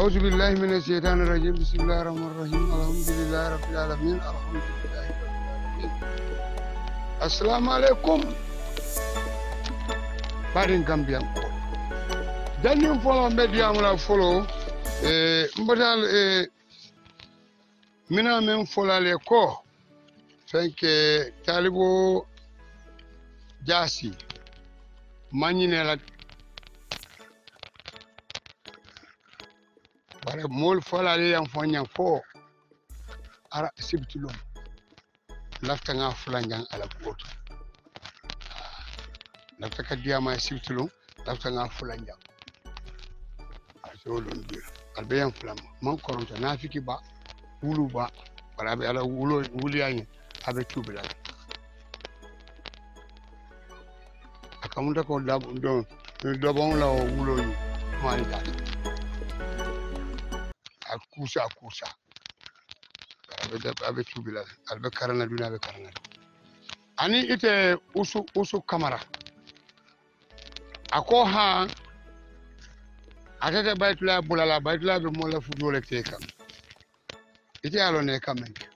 أعوذ بالله من الشيطان الرجيم بسم الله الرحمن الرحيم الحمد لله رب العالمين الحمد لله رب العالمين السلام عليكم بارين كامبيان دانيو فولو ميديا ملا فولو مبدال منا من فولا لكو فانك طالبو جاسي ماني نلا bare mol fola le yan fonya fo ara sibtulum lafta nga fulanjang ala goto lafta ka diama sibtulum lafta nga fulanjang asolon bi albe yan fulam man koronto nafiki ba wulu ba bara be ala wulo wuliyani abe tubila akamunda ko dab do bon la wulo yi mani ta akusa abe tubila albe karana duna be karana ani ite usu kamara ako ha atete baytula bulala baytula be mola fudole teka ite alo ne kamenke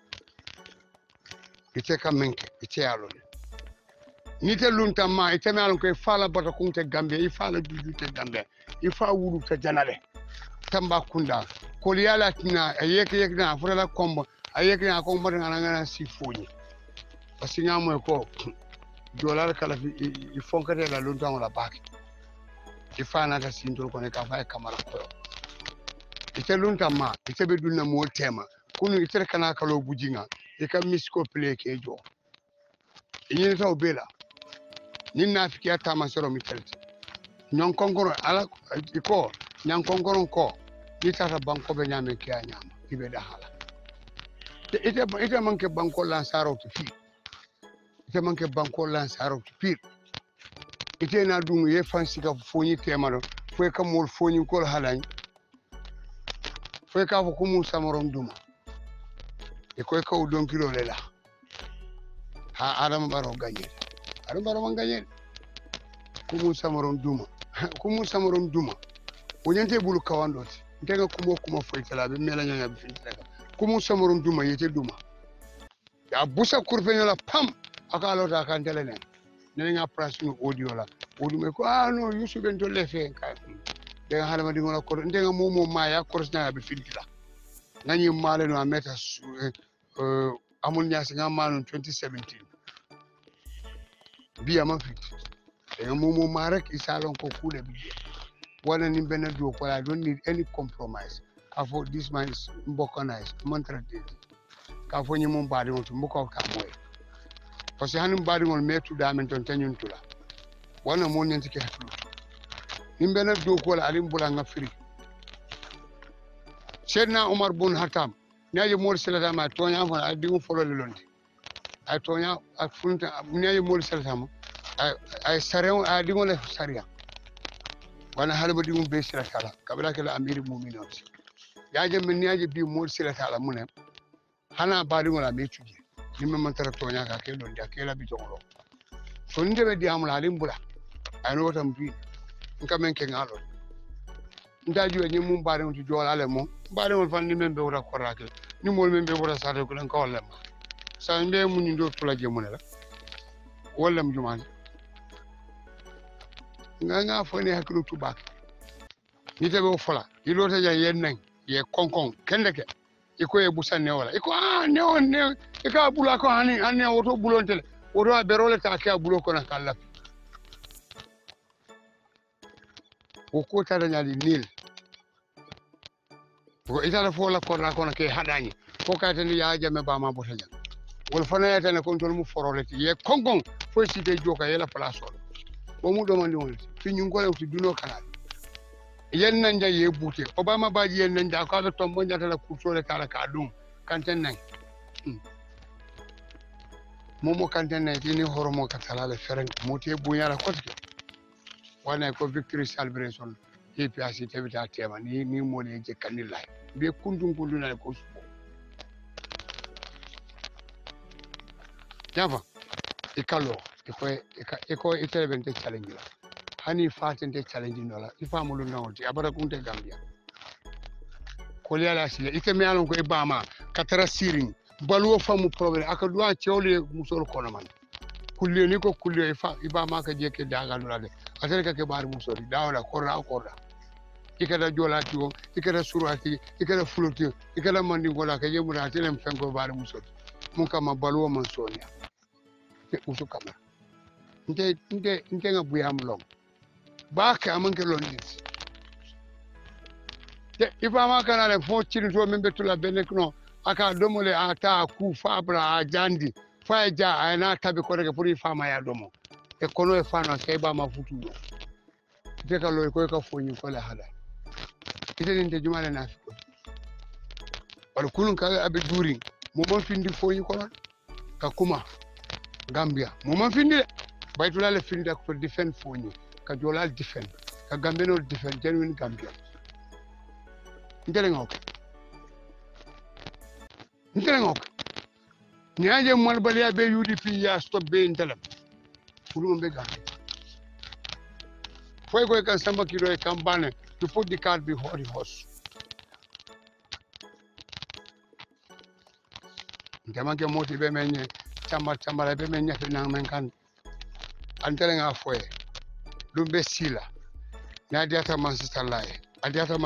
ite alo ne nite lunta ma ite me alon ko fala bata kunte gambe I fala juju te gambe I fa wuru te janale tamba kunda koliyala tina ayeke na furala kombo ayeke na kombo ngana sifoni basinya mo ko dolar kala fi fonkate la lunta wala baki ifana ta sindol ko ne ka fay kamara ko ite lunta ma ite be dunna mo tema kunu ite kana kalo bujinga e ka misko play ke jo yini taw bela nin nafiki ata ma soro mi telti nyon kongoro ala ko nyan kongoro ko ni tata banko be nyame ke nyama ibe da hala ite manke banko lansaro to fi ite manke banko lansaro to fi ite na dungu ye fansi ka foni temaro fo ka mol foni ko halani fo ka fo kumu samaron duma e ko ka udon kilo lela ha adam baro ganye adam baro man ganye kumu samaron duma wonyante bulu kawandoti ndega kuma foitala be mela nyanya be fintaka kumu samaron duma yete duma ya busa kurfenyo la pam aka alota kan telene nenga price no audio la audio me ko no yusu ben to lefe ka de halama di ngola ko ndega momo ma ya korsna be fintila ngani male no ameta amul nyasi ngama no 2017 biya man fit de momo ma rek isalon ko kule bi wana ni bena do ko I don't need any compromise afo this man is mbokanize mantra de ka fo nyimo baade on to mboko ka moy parce que hanum baade on metu da men ton tanyun tula wana mo nyanti ke hatlu ni bena do ko la alim bula nga firi Seydina Omar bun Hatam naaje mol selata ma tonya fa adi mo folo le londe ay tonya ak funta naaje mol selata ma ay sarew adi mo le sariya wana halba di be sila tala kabila kala amiri mu'minin yaje min yaje bi mol sila tala munen hana baadi wala me tuji nimma man tara tonya ka ke don da ke la bi jonglo so nde be di amula alim bula ay no tam bi nkamen ke ngalo ndaji ni mum baade on to jola le mo baade on fan ni men be wora korake ni mol men be wora sare ko len ko wala ma sa nde mun ni do tula je munela wala mu jumani nga fone haklu tubak ni tebe fola ilo ta yen nan ye konkon kendeke iko e busanne wala iko ne e ka bula ko hani oto bulontele oto berole ta ka bulo ko na kala o ko ta nyali nil ko itala fola ko na ko na ke hadani ko ka tan ya jame ba ma bota jan wol fana ya tan ko tol mu foroleti ye konkon fo site joka yela place o mu do mandi won fi ñu ngole wuti duno kanal yen nan ja ye buté obama baji yen nan ja ko be tombo njata la kursole kala ka dum kanten nan momo kanten nan tini horomo katala le feren moté buñala kotke wana ko victory celebration APRC tebita tema ni mo le je kanilay be kundu na ko subo java ikalo iko itelebente challenge la hani fatente challenge nola ifamulu nawti abara kunte Gambia koliyala sile ite me alon ko e bama katara sirin baluwo famu problème aka duwa cewle musol kono man kulle ni ko kulle fa ibama ka jeke daga lade atare ka ke bar musori dawla korda ikada jolati o ikada surati ikada fuluti ikada mandi gola ka yemura atelem fengo bar musori mun kama baluwo man sonya te usu kama nte nga buyam long ba ka amanke londis te ifama kana le fo chiri to membe tula benekno aka domole ata ku fabra a jandi fa ja ana tabi ko reke pour ifama ya domo e kono e fana sai ba ma futu do te ka lo ko ka fonyi ko la hala ite nte jumale na fiko wal kulun ka abi duri mo mon findi fonyi ko ka kuma Gambia mo man findi de baytula le findi ko defend fonyi ka jolal defend ka gambeno defend genuine Gambia ndele ngok nyaje mon baliya be UDP ya stop be ndelam fulu be Gambia foi ko kan samba kilo e kambane to put the card before the horse ndema ke moti be menye chamba be menye na men kan antele nga foi lumbe sila na diata Manchester Lai adiata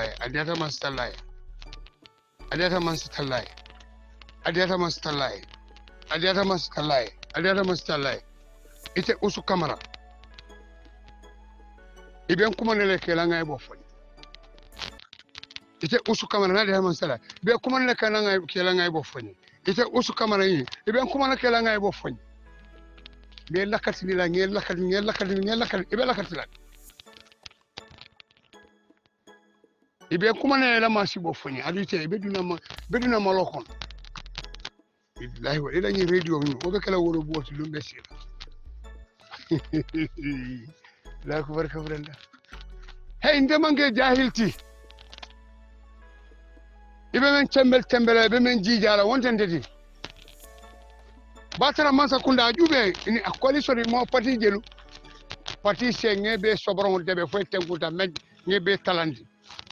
Manchester Lai ite usu kamera iben kuma ne kela ngai bo foni ite usu kamera na de Manchester Lai be kuma ne kela ngai bo foni ite usu kamera yi iben kuma ne kela ngai bo foni be lakati ni la ngel lakati ibe lakati la ibe kuma ne la masi bo foni adite be duna malokon billahi wa ila ni radio ni o be kala woro boti lumbe sila la ko barka brenda hey ndemange jahilti ibe men tembele be men jijala wonten dedi batara mansa kunda jube ni akoli sori mo pati jelu pati se ngebe sobron debe fo tenguta med ngebe talandi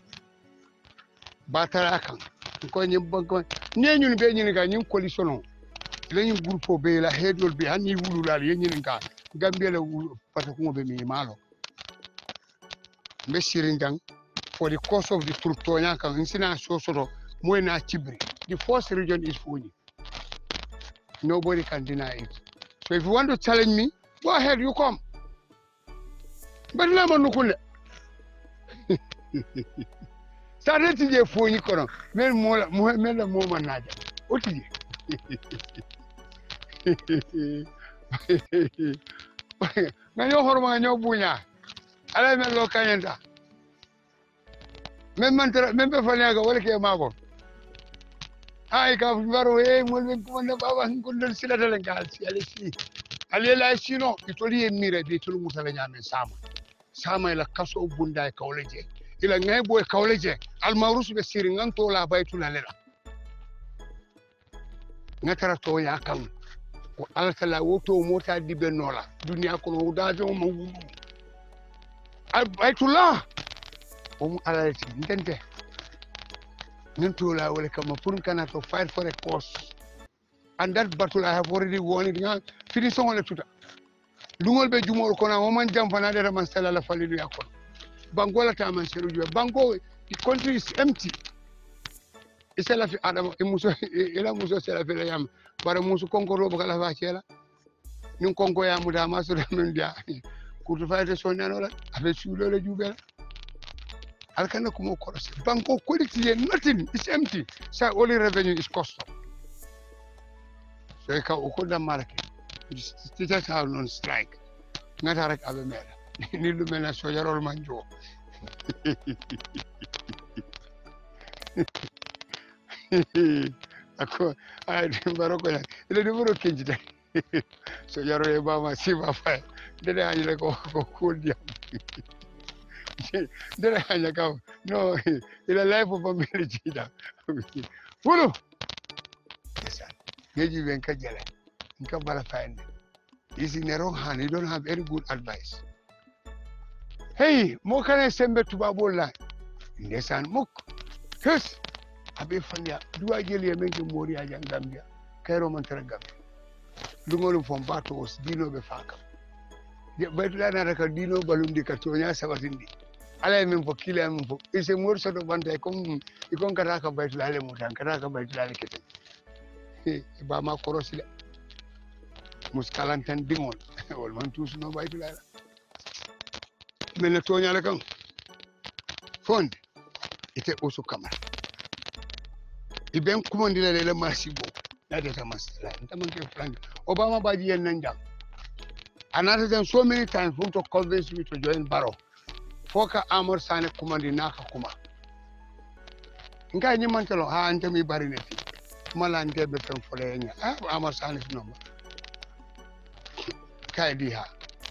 batara kan ko nyi bonko ne ñun be ñin ga ñin coalition la ñu groupe be la hedol be hani wulu la ñin ga Gambia la wulu pata ko be mi malo be siringang for the course of the truth to nya kan insina so moy na chibri the first region is Foni. Nobody can deny it. So if you want to challenge me, go ahead, you come. But let me know. Started to get Foni kono. Men mo manaja. Oti. Ngayo horma ngayo bunya. Ala men lo kanyenta. Men be fanya wala ke mago. Ai ka baro mo ben ko na baba ngol sila dalen gal si alisi. Ali la sino itoli e mire be tulu mutala nyame sama ila kaso bunda e kawleje ila ngay boy kawleje al mawrus be siri nganto la baytu la lela ngakara to ya kan ko alkala woto mota dibe nola dunia ko no dajo mo wulu al baytullah o alalati ndente nganto la wala kama pour kana to fight for a cause. And that battle I have already won it. Finish on the tuta. Lungol be jumor kona woman jam fanade raman sala la falilu yakon. Bangola ta man seru ju. Bango the country is empty. Isela fi adam muso ila muso sela fi yam. Bara muso konko robo kala fa cela. Nin konko ya muda ma so men dia. Kutu fa de sonano la abe sulo le jubela. Alkana kumo korose. Bango quality nothing is empty. So only revenue is cost. So ka ukoda market teachers are on strike ngata rek abe mera ni lu mena so yarol manjo ako ay baroko ya ile di buro kenjita so yaro e bama si ba fa dede anyi ko dia dede anyi ka no ile life of family jida fulu Geji ben kajala. Nka bala find. Is in the wrong hand. You don't have very good advice. Hey, mo kana sembe tubabola. Ndesan muk. hes abe fanya duwa jeli menke mori ya Gambia kairo man tara Gambia dungolu fon bato os dino be faka je baytula na raka dino balundi ka tonya sabatindi ala men fo kila men fo ise mor soto banta comme ikon kata ka baytula le mutan kata ka baytula le kete ba ma korosile muskalan tan dingol wol man tous no baytula men le tonya le kan fond ite usu kamar iben kumandila le masibo na de tamasla ntamanke frank Obama baji yen nanjang another than so many times to convince me to join Barrow foka amor sane kumandi naka kuma ngai nyimantelo ha antami bari neti mala ndebe tan folenya amor sane nomba kai di ha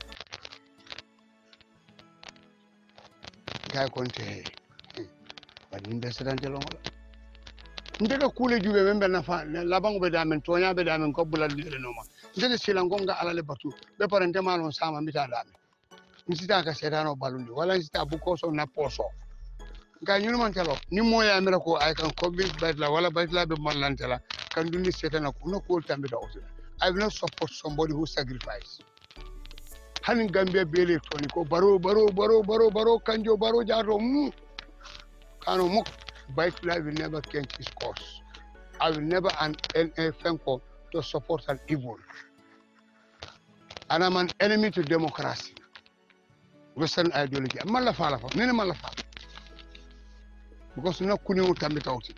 kai konte bari nda sedantelo ndega kule jube membe na fa la bango be damen tonya be damen ko bulal dire no ma ndede silango nga alale batu be parente malon sama mita dame nsita ka setano balundi wala nsita buko so na poso nga nyunu man telo ni moya mera ko ay kan ko bil badla wala badla be malantela kan dundi setana ko no ko tambe do I will not support somebody who sacrifice hanin Gambia bele toni ko baro kanjo baro jato kano muk Baitula will never change his course. I will never FENCO to support an evil. And I'm an enemy to democracy. Western ideology. I'm not a because no kuni utamita uti.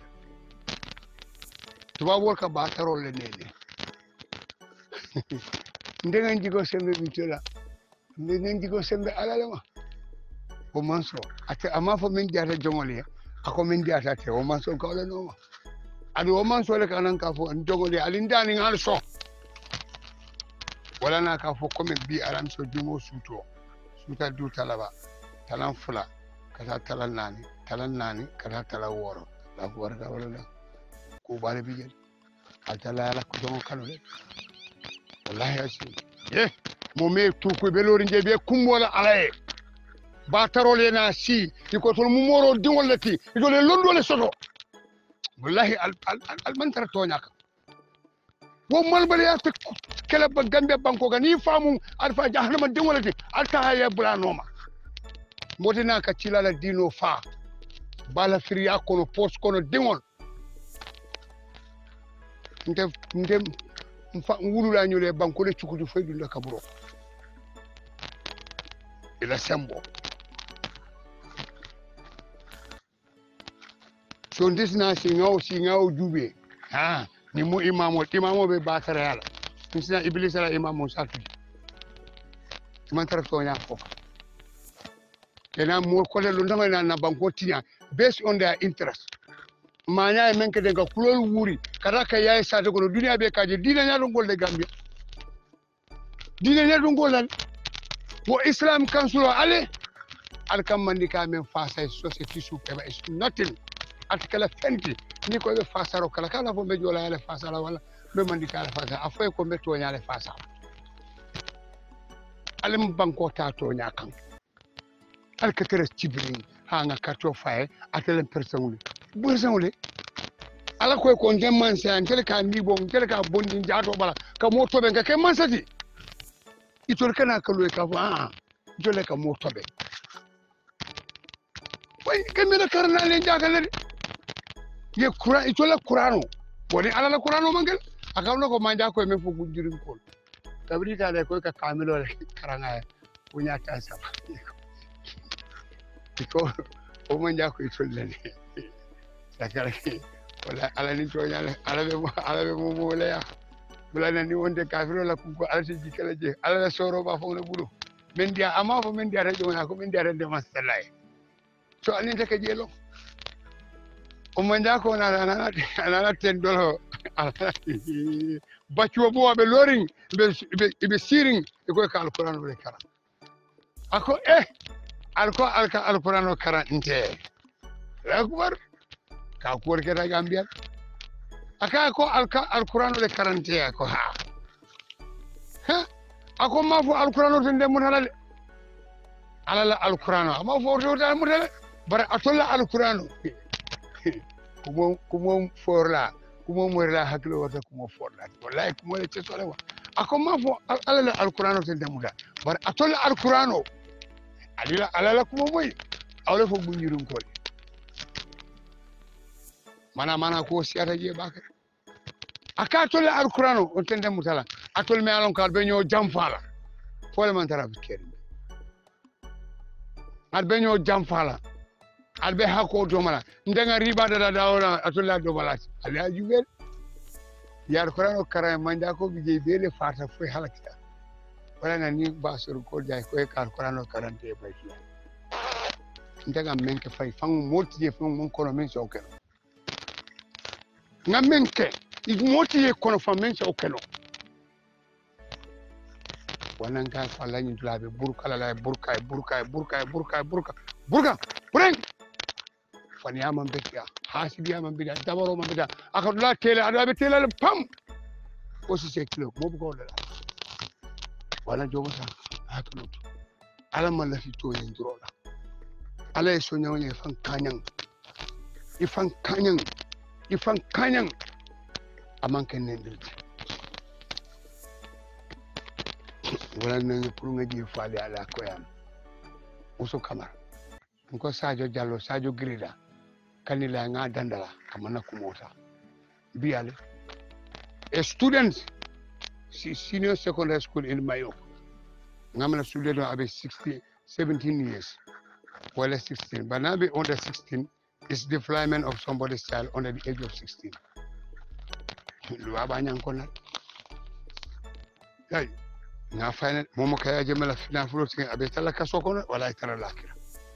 Tuwa work about a role nene. Ndenga njigo sembe bichola. Ndenga njigo sembe alalama. Omanso. Ate amafo menjata jongoli. Ako mendi atate o manso ko le no adu o manso le kanan ka fo ndogoli alindani ngal so wala na ka fo comme bi aram so jumo suta du talaba talan fula kata talan nani kata tala woro la ko warga wala la ko bale bi jel altala la ko jomo kanu le wallahi asi mo me tu ko be lori je be kumbola alaye batarole na si iko tol mu moro dingol lati idole londole soto wallahi al mantar toñaka wo malbale ya te kala ba Gambia banko ga ni famu alfa jahannama dingol lati alta ya bulanoma modina ka cilala dino fa bala firiya kono post kono dingol ndem mfa wulula nyole banko le cukudu faydu la kaburo ila sembo so this na singaw jube ni mo imamo be batara yala sina iblis la imamo satu man tar to nya ko kena mo ko le ndanga na banko tinya based on their interest manya men ke de ga kulol wuri kada ka yayi sata ko duniya be kaje dina nya dum golde Gambia dina nya dum golal wo Islam council ale al kam mandika men face society su keba is nothing atkala fenti ni ko be fasaro kala fo be jola yale fasala wala be mandika la fasala afoy ko be to nyale fasala alim banko ta to nyakan al katere cibri ha nga karto faye atelen personule ala koy ko ndemman sen tel ka ni bon tel ka bondi jaato bala ka mo tobe nga ke mansati itol kana ka loy ka fa jole ka mo tobe way kamera karna le jagale ye kura itola kurano woni ala la kurano mangel akawno ko manja ko men fu gujirin ko tabri ta le ko ka kamilo le karanga punya ta sama ko o manja ko itolle ne sakala wala ala ni to nyale ala be mo le ya bula ni wonde kafiro la ko ala ti jikala je ala la soro ba fo le bulu men dia ama fo men dia radio na ko men dia rende masalay so ani te ka jelo o manja ko na ten dolo baccio bo be loring be siring e ko ka alquran le kara ako alquran kara inte akbar ka ko ke da Gambia aka ko alquran le karante ko ha ako ma fu alquran to ndem mun ala alquran ama fu to ta mun bara atolla alquran kumo forla kumo morla hakilo wata kumo forla wallahi kumo le tesole wa akoma fo ala alqur'ano te demuda bar atol alqur'ano alala kumo moy awle fo bunyirum ko mana ko siata je baka aka tol alqur'ano on ten demutala atol me alon kal be ñoo jamfala fole man tara bikkeri albe ñoo jamfala albe hako domala ndenga riba da ona atolla domala ala jubel yar korano kara manda ko bije bele fata fo halakita wala ngani basur ko jay ko kar korano karante baytiya ndenga menke fay fangu molti fangu mon kono men so keno ngam menke molti kono fa men so keno wana nga fala ni dulabe burka la burka fani yaman betia hasibi yaman bida dabaro man bida akadula tele adabe tele pam osi se kilo mo bugo la wala jogo sa hakulu ala man la fi to yin drola ala e so nyawne ifan kanyan aman ken nendir wala nan pour nga ji faale ala koyam uso kamar ko Sadio Diallo Sadio Grida kanila nga dandala kamana kumota biale a student senior secondary school in Mayo ngamana student abe 17 years wala 16 but now be under 16 is defilement of somebody's child under the age of 16 luwa ba nyang ko na ay na final momo kaya jemala fina fulo tin abe talaka sokono wala tara lakira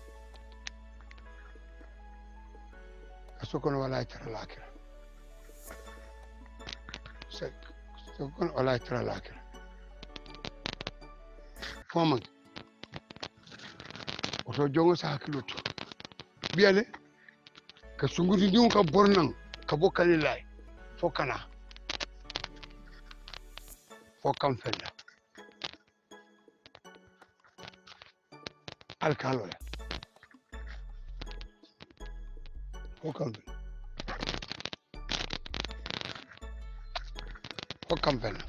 sokono wala tara lakira sokono wala tara lakira foma oto jongo sa hakiloto biale ka sungudi dum ka bornan ka bokani lay fokana fokam fenda alkalo la fokam fenda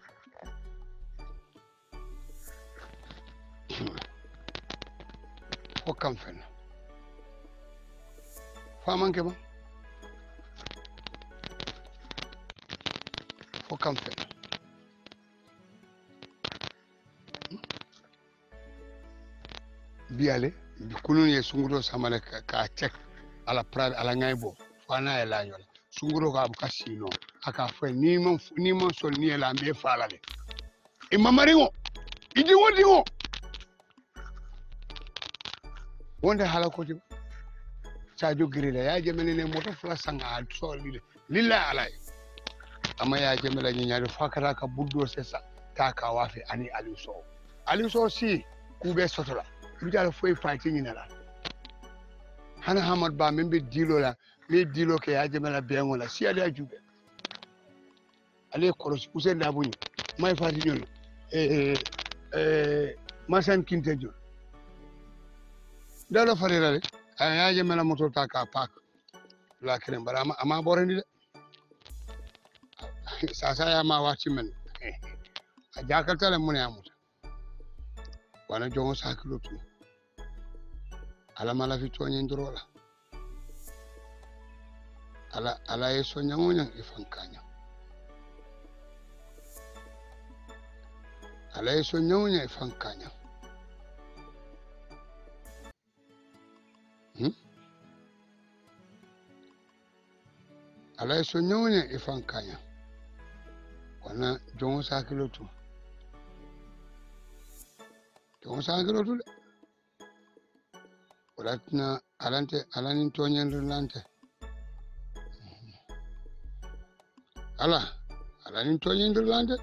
fokam fenda faman ke ba fokam fenda biale kunun ye sunguro samale ka check ala prade ala ngaybo fana e la yola sunguro ka bu kasino aka fe ni mon sol ni la mbe fala le e mamaringo idi wodingo wonde hala ko ti Sadio Grida ya jemene ne moto fla sanga so lilla alay ama ya jemela ni nyaade fakara ka buddo sesa taka wafi ani ali so si kube sotola bijala foy fayti ni nala hana hamad ba membe dilo la me dilo ke ya jemela bengo la si ali ajube ale koros usen da buni may fayti ñol masan kinte jol dalo farira le ya jemela moto taka pak la kren bara ama borandi de sasa ya ma wati men a jakarta mun ya muta wana jongo sakilotu ala mala fi toñen drola ala yeso nyangonya ifankanya ala yeso nyangonya ifankanya ala yeso nyangonya ifankanya wana jongo sakilotu le walatna alanin toñen lante alanin toñen lante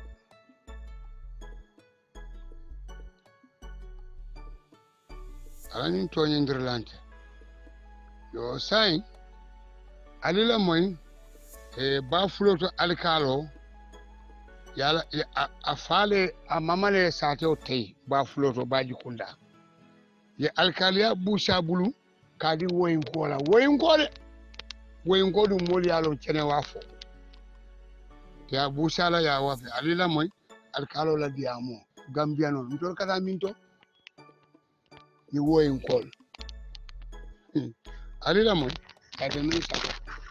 alanin toñen lante yo sai alila moy e ba fuloto alkalo yala a fale a mamale sate o tey ba fuloto baji kunda ye alkaliya busha bulu kadi woyin kole woyin ko dum mol yalo cene wafo ya busala ya wafe alila moy alkalo la diamo gambia non ndol kata minto ni woyin kol alila moy kade min sa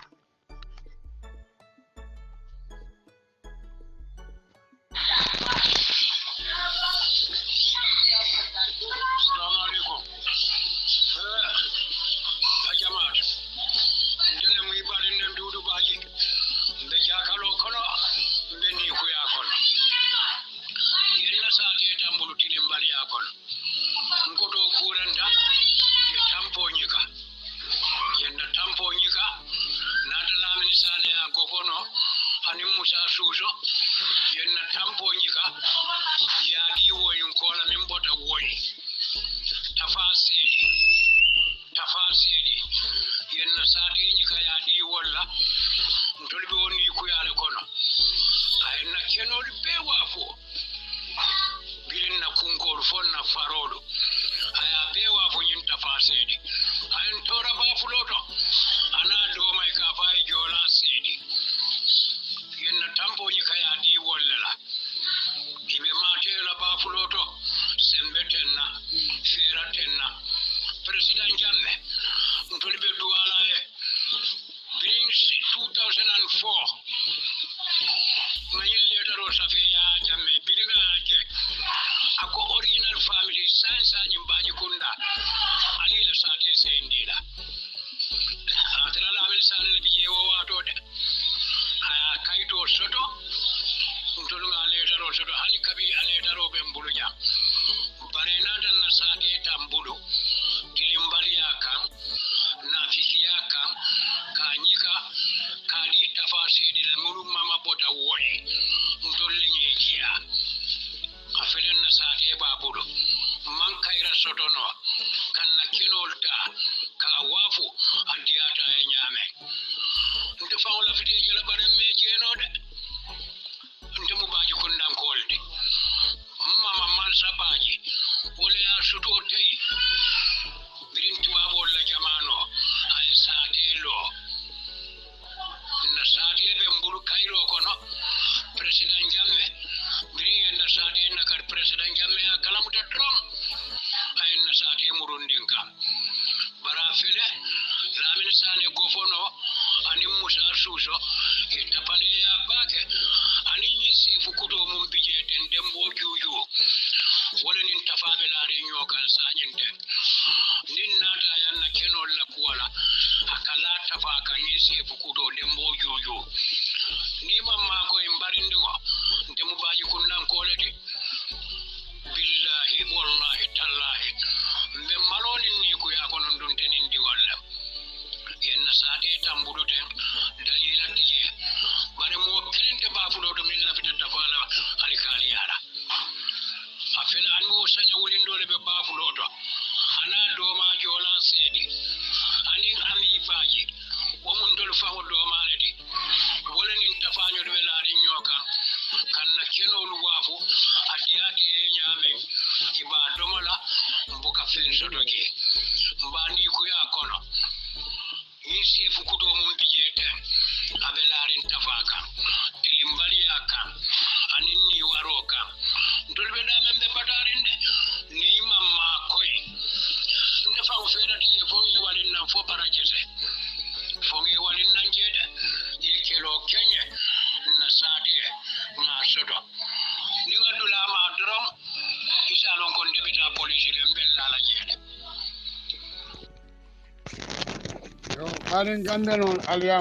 Arin gambe non aliya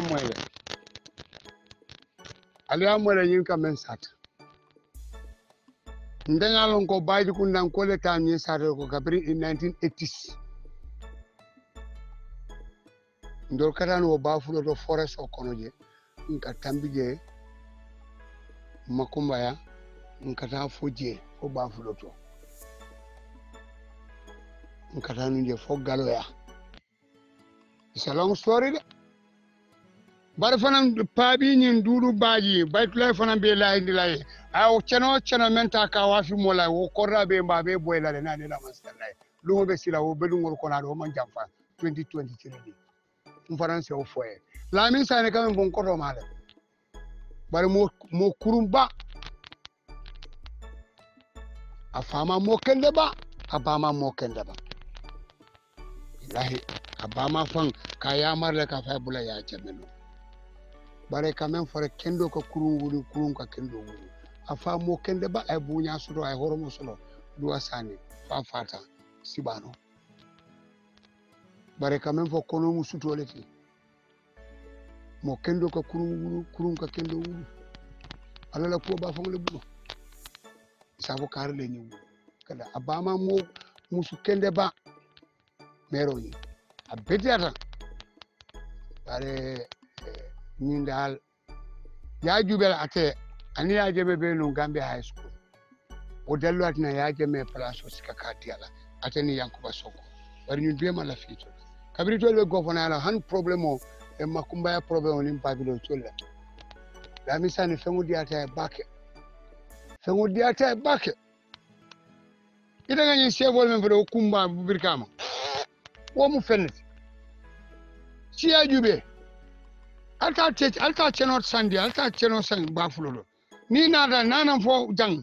moyle yin ka men sat ndenga lon ko baydi kundan ko le tan ni sat ko kabri in 1980s ndol katan wo bafulo to forest o kono je nka tambije makumbaya nka ta foje o bafulo to nka tanu je fo galoya. It's a long story. But fanam pabi nyin dulu baji baytulay fanam be lay ndilay aw cheno menta ka wafi mola wo korra be mbabe boyla le nani la masalay lungo be sila wo belungol ko na do man jamfa 2023 on faranse o foye Lamin Sane kam bon koto male bari mo kurumba a fama mo kende ba a bama mo kende ba ilahi a bama fan ka yamarle ka fa bula ya jamelo bare quand même fore kendo ko kurun ka kendo wulu a fa mo kende ba ay bunya sudo ay horomo sudo duwa Sane fa fata sibano bare quand même fo kono mu sutoleti mo kendo ka kurun ka kendo wulu ala la ko ba fa le bulo sabo kar le ni kada abama mo musu kende ba mero yi abetiata bare ni dal ya jubel ate ani ya jebe be no Gambia high school o dello atna ya jeme place o sika katiala ate ni yankuba soko bari ñun be mala fito kabiri tolbe gofona la han problème o e makumba ya problème ni pabilo tolla la misani fengu diata bake ida ngani sebol men fo kumba birkama wo mu fenati si ya jube alta chenot sandi alta cheno sang bafulo ni nana fo jang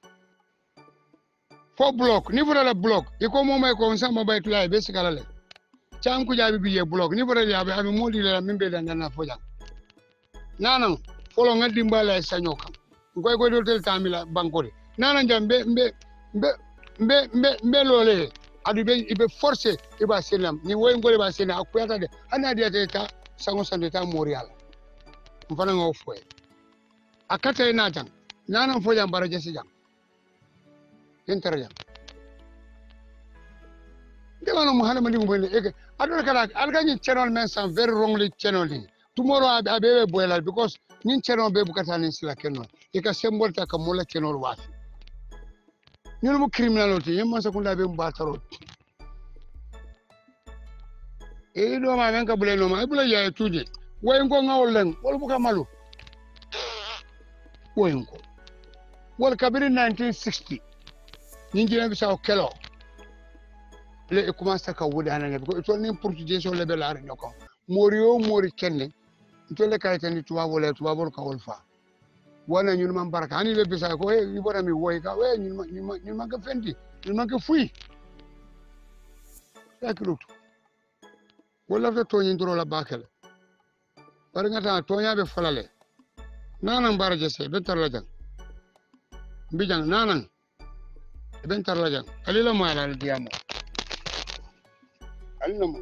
fo block ni fo la block iko moma ko nsamba baytu lay be sikala le cham ku jabi biye block ni fo la yabe ami modi la mimbe da nana fo jang nana folo ngadi mbala sanyo kam ngoy goy do tel tamila bankore nana jambe mbe lole adu be forcer iba selam ni woy ngole ba sena akuyata de ana dia ta sango sande ta morial mfana ngo foye akata ina tan nana fo jam baraje si jam intera demano muhana mandi mo eke adol kala algani channel men some very wrongly channeling tomorrow abe boyla because nin channel be bukata nin sila kenno e ka symbol ta ka mola channel wafi ñun mo criminality yemma sakunda be mbataro e do ma men ka bule no ma bule ya tuje way ngo ngawol len wol buka malu way ngo wol kabiri 1960 ninjina bisa kelo le e commence ka wuda hanan ko to nin portugais so le be la ñoko mori kenne to le kay tan tuwa wala tuwa bol ka wol fa wala ñun man baraka ani le bisa ko e ni bona mi woy ka we ñun man ka fendi ñun man ka fuy yaklutu wala to ñin dro la bakel bar nga ta to ñabe falale nanan baraje se be tar la jang mbijang nanan ben tar la jang alila mo ala diamo alina mo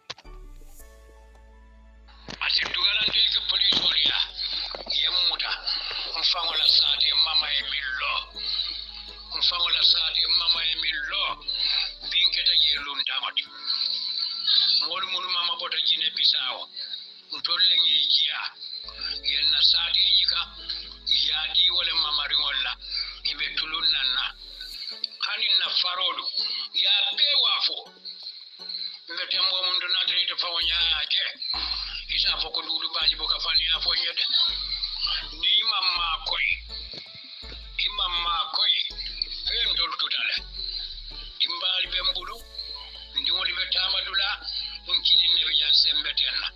asim dugalante ke police olia yemuta mfangola sati mama emillo binketa yelun damat mol mun mama bota jine bisawo tolle ngiya yenna sati yika ya di wala mama ringolla ibe tulun nanna kanin na farolu ya be wafo mbete mo mun do nadre de fawnya je isa foko dudu baji boka fani afo nyede ni mamma koy fen dol tutale imbali be mbulu ndi woni be tamadula on kidi ne be jan sembetenna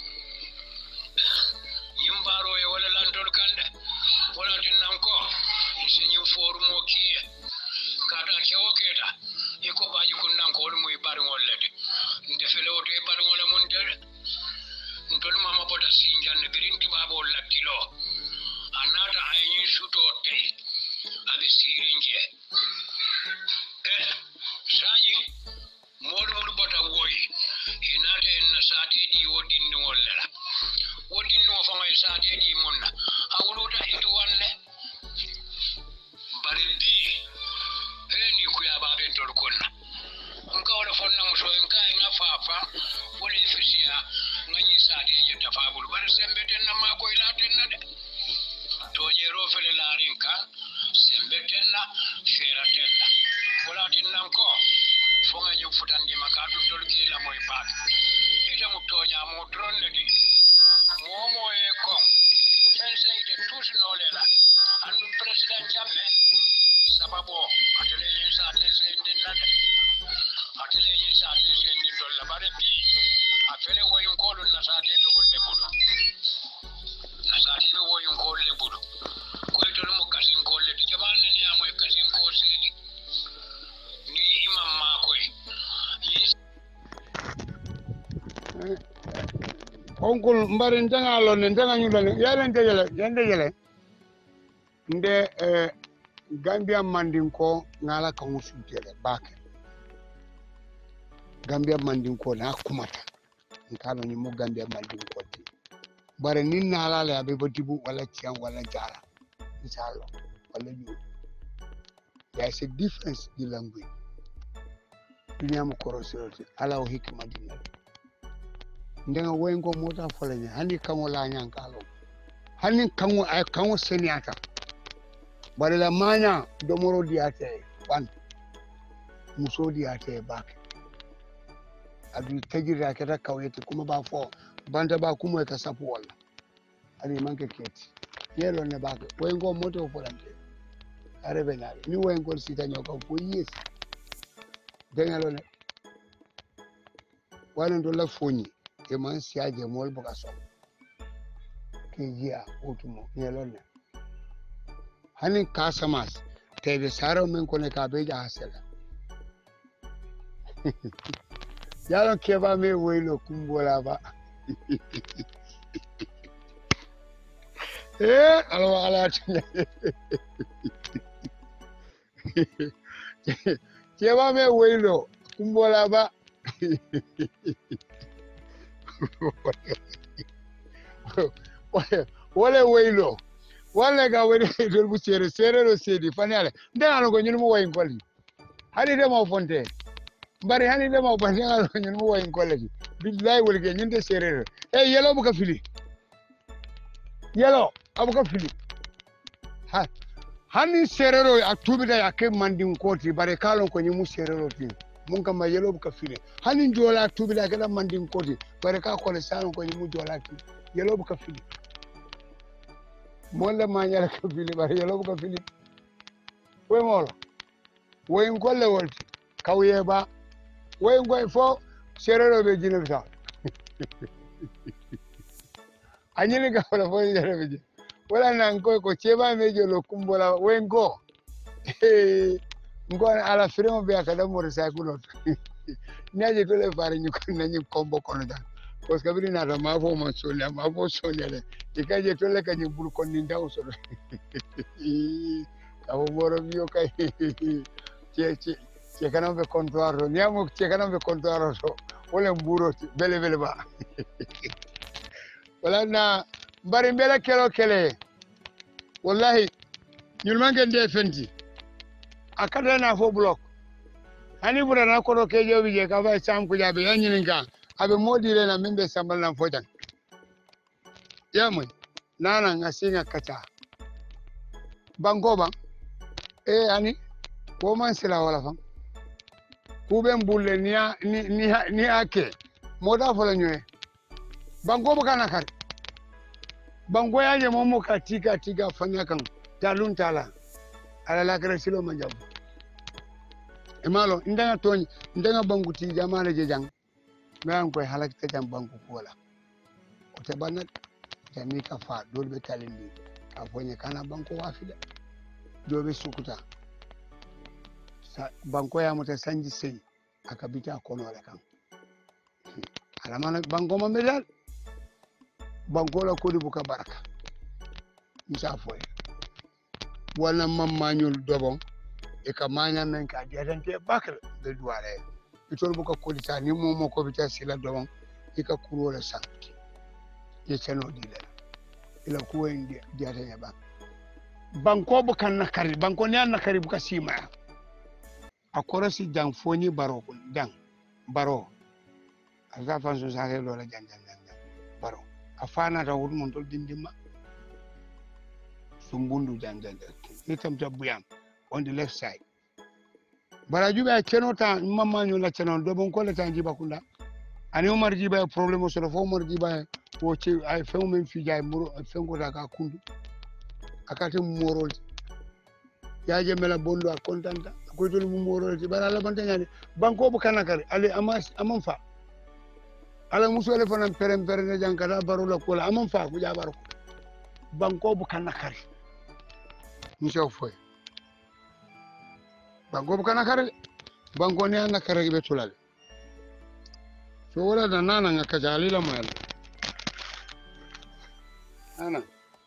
yimbaro e wala lantol kande wala tinnan ko senyi forum o kiye kada kewoketa e ko baji kunnan ko mo e bari ngollede ndefele o to e bari ngol mun tere ntol mama bota sinjanne birinti babo latilo anata ayni suto tay abe sirinje sanyi modu bota woy inata en sati di wodinni wollera wodinno fa may sati di munna awluta itu wanne bare di ni ku ya babe tol konna nka wala fonna muso nka nga fafa wala fisiya ngani sati je tafabul bare sembe tenna ma ko ila tenna de toñe rofele la rinka sembe tenna fera tenna wala tinnan ko fo nga ñu futandi makadu tol ki la moy baat ita mu toña mo dronne di momo e ko sense tous nolela andu president jamme sababo atele yin sa te sende nade atele yin sa te sende dolla bare bi afele woyun kolu na sate be wolle budo na sate be woyun kolu le budo ko to mo kasin kolle to jamal ni amoy kasin ko sidi ni imam ma koy onkul mbari ndanga lo ne ndanga nyulo ne yende jele nde Gambia mandinko ngala ka musutele bake Gambia mandinko na kumata nkano ni mo Gambia mandinko ti bare nin na ala ya be botibu wala tian wala jara inshallah wala you there's a difference in language dunia mo korosoti ala o hikma dinna ndenga woyngo mota folanya hani kango la nyankalo hani kango ay kango seniata bare la manya domoro diate wan muso diate bak adu tajira kata kawete kuma ba fo banda ba kuma ka sapu wala ani manke keti yelo ne bak woyngo moto folante arebe na ni woyngo sita nyoka ko yes denga lo ne wana ndo la foni e man siaje mol boka so ke ya otumo yelo ne hani kasamas tebe saro men kone ka beja hasela yalo keba me welo kumbola ba alo ala keba me welo kumbola ba wale welo wala ga wani dol bu sere lo sedi fanale ndana ko nyun mo way ngol hali de mo fonte bari hali de mo fonte ngalo nyun mo way ngol ji billahi wal ge nyunde sere yelo bu ka fili yelo abu ka fili ha hani sere ro atubi da yake mandin koti bare kalon ko nyimu sere ro ti mun kama yelo bu ka fili hani jola atubi da kada mandin koti bare ka ko le salon ko nyimu jola ti yelo bu ka fili molle mañala ka fili bare yelo ka fili we molo we ngolle wolti kawye ba we ngoy fo serero be jina bita anyini ka wala fo serero be jina wala nan ko cheba mejo lo kumbola we ngo ngo ala firimo be akada mo resa kuno nyaje to le fare ñu ko nañu kombo kono da parce que biri na da ma fo man sonya ma fo sonya le ikaje to le kanyi bul kon ni ndaw so awo moro biyo kay che kanam be comptoir ro niamo che kanam be comptoir ro wala mburo bele ba wala na bari mbele kele wallahi ñul manke nde fenti akada na fo block hani bura na ko ke jobi je ka fa sam ku jabe yanyin ka abe modire na mimbe sambal na fojan yamoy nana ngasinga kacha bangoba ani ko man sila wala fam ku be mbulle ni ake moda fola nyoe bangoba kana kar bango yaje momo ka tiga fanya kan talun tala ala la kare silo manjab e malo ndanga toni ndanga banguti jamana je jang nan koy halakta jam banku kola o te banat jami ka fa dolbe talindi ka fonye kana banko wafida dobe sukuta banko ya mota sanji sey akabita kono ala kan alamana banko mamedal banko la kodi buka baraka misa foye wala mamanyul dobon e ka manya men ka jadante bakal de duwale itol buka kodi ta ni momo ko bita sila dobon e ka kuro la santi e chano dile ila ko indi diata ya ba banko bukan nakari banko ni an nakari buka sima akora si jang foni baro jang baro asa fanso sa lo la jang baro afana ta wud mon tol dindima sumbundu jang itam tabuyam on the left side bara jube cheno ta mamma nyu la cheno do bon ko le tan jiba kunda ani umar jiba problème so fo umar jiba wo ci ay few men fi jay muro fengo da ka kundu akate morol yaaje mela bondo a kontanta ko tol mu morol ci bara la banta nyani banko bu kanakare ali amam fa ala musole fana perem ne jankata baro la ko la amon fa ku jabar ko banko bu kan nakari muso foy banko bu kan nakari banko ne an nakari be tulal so wala da nana nga kajali la mal ana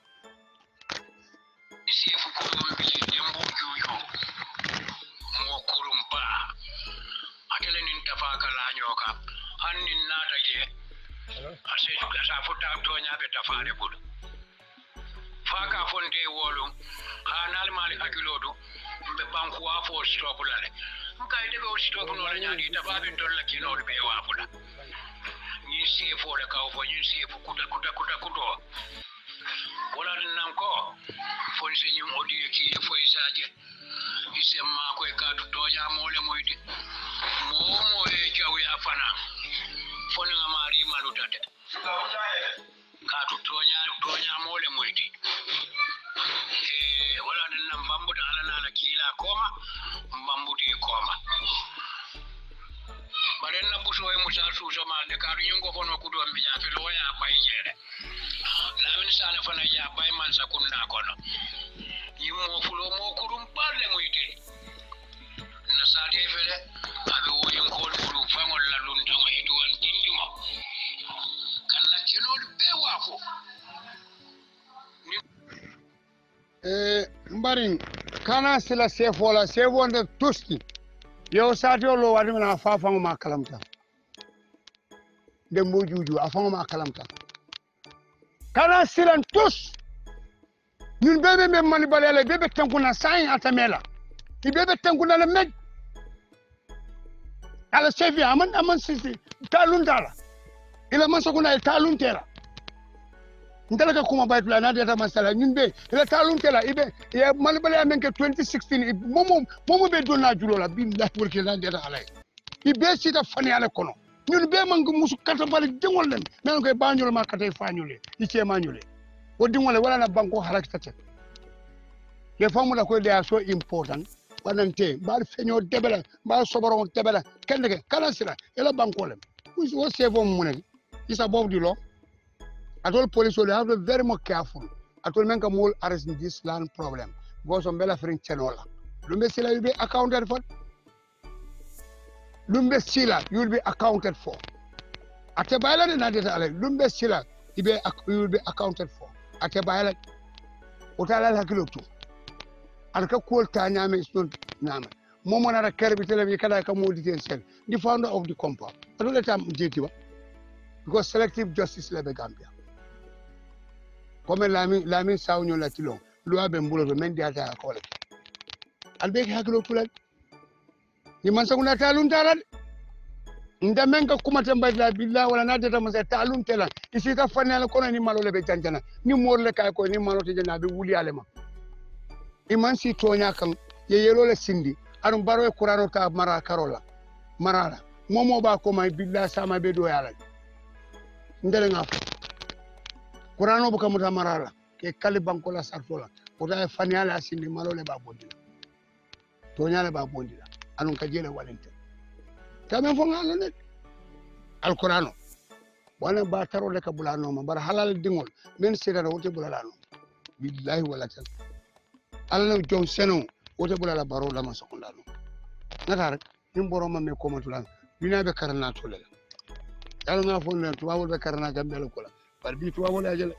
sifu ko mbi dembo juju mo kurumpa atele nin tafaka la nyoka hannin nata je ase sa futa to nyaabe tafare bulu faka fonde wolu hanal mali akilodo be banku wa fo stop lale kay de go stop no la nyaadi tafabe dolla kino be wa bula ni sifu le ka fo ni sifu kuta wala nan ko fon se nyum odi ki fo isaje isemma ko e ka to ya mole moyde mo e jawi afana fon nga mari malutate ka to nya mole moyde wala nan bambu ala na kila koma bambuti koma baren na buso e musa su so mal de ka nyungo fono kudo mbi ya fe lo ya bay jere lamin sana fana ya bay man sakunna kono yimo fulo mo kurum balle moyte na sate fele abe woyin ko fulu fangol la lun to may do an dindimo kan la kenol be wafo mbarin kana sila sefola sefo tuski yo sate lo wadi na fa fango ma kalamta dem mo juju afango ma kalamta kana silan tus ñun bebe me mani balele bebe tankuna sain atamela ki bebe tankuna le med ala sefi aman sisi talun dala ila man sokuna talun tera ndala ka kuma baytula na data masala ñun be ila talun tera ibe ya mani balele men ke 2016 momo be donna julo la billahi wal kila data alay ibe sita fani ala kono ñun be man musu kata bal dingol len men ko bañul ma kata fañule ice mañule o dingol wala na banko haraktate le famula ko they are so important wanante bar feño debela bar soboron debela kende kala sira ela banko lem o sevo mun isa bob di lo atol police will have to be very much careful atol men ka mol arrest this land problem go so bela frin chenola lumbe sila will be accounted for lumbe sila you will be accounted for ate bayla na data ale lumbe sila you will be accounted for ate bayla utala hakilo tu alka kol ta nyame iston nyame momo na kerbi tele kada ka modi ten sel the founder of the compound adole tam jetiwa because selective justice lebe Gambia comme lami sawnyo la tilon loi be mbulo do men diata ko le albe hakilo tulal ni man saguna talun talal nda men ka kuma tamba la billahi wala na data masa talun telan isi ka fanel kono ni malo le be janjana ni morle kay ko ni malo te jana be wuli alema iman si tonya kan ye yelo le sindi arum baro e qur'ano ta mara karola marala momo ba ko may billahi sama be do yala ndele ngaf qur'ano bu kamuta marala ke kali banko la sartola o da fani ala sindi malo le ba bodila tonya le ba bodila anun ka jele walente tamen fo ngalo net alqur'ano wana ba taro le ka bulano ma bar halal dingol men sira wote bulano billahi wala tan alla jom seno wote bulala baro la ma sokondano nata rek nim borom ma me ko matulan bina be karana to le yalla nga fon len tuwa wol be karana gambel ko la par bi tuwa wol ajele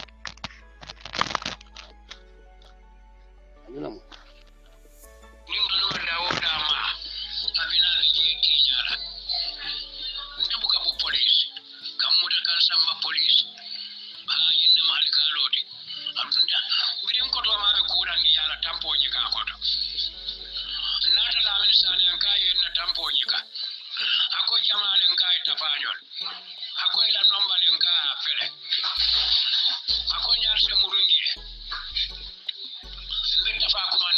amina mo Ako nyar se murungi. Mbeta fa kuma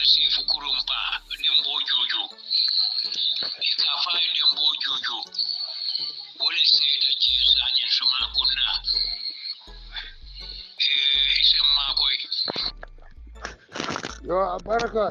sifu kurumpa dembo jojo ikafa dembo jojo wole seta ci sanye suma kunna isemma koy yo baraka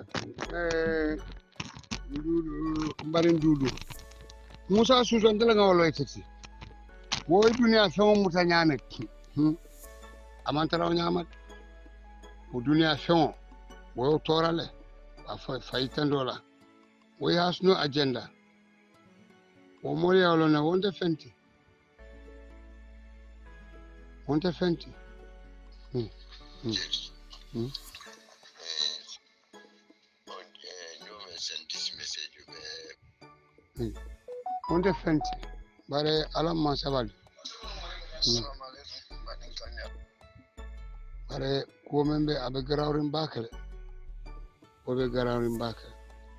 ndudu mbari ndudu Musa Susan dala nga walo etati woy dunia fengo muta nyame amantara nyama o dunia fengo woy torale wa faitan dola woy has no agenda o mori yalo na wonde fenti wonde fenti bare alam ma sabali bare ko membe abe garawrin bakale obe garawrin bakale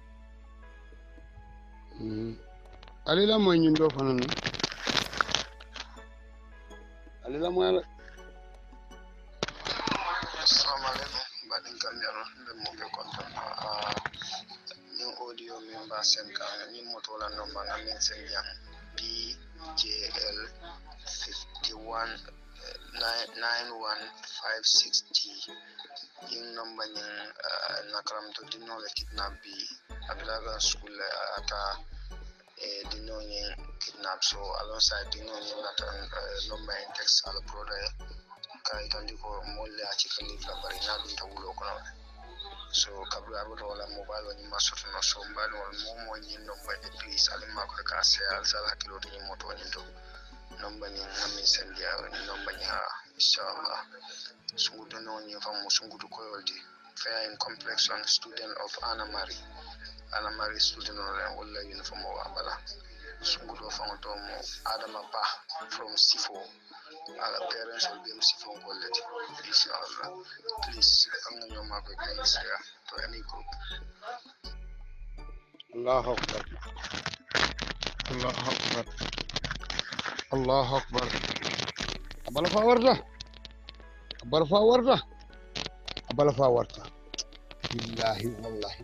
alila mo nyindo fanan alila mo ala assalamu alaikum badin kamero be mo be konton ni audio member sen kan ni moto la nomba na min sen jam BJL 51 91560 yin nomba ni nakram to dino le kidnap bi abilaga school ata dino ni kidnap so alongside dino ni natan nomba in text ala brother kai kandi ko molle a cikin la bari na dun tawulo kono so kabla abuto wala mobile woni masoto no so mbalo mo ni nomba de please alima ko ka se al sala kilo ni moto ni to nomba ni ngami sendia ni nomba ni ha inshallah sungudo no ni famu sungudo ko yoldi fair in complexion student of Anna Marie student on wala uniform wa bala sungudo famu to mo Adama Ba from Sifo our parents will be Sifo quality inshallah please come on your mother please to any group Allahu akbar Allahu akbar abala fa warta billahi wallahi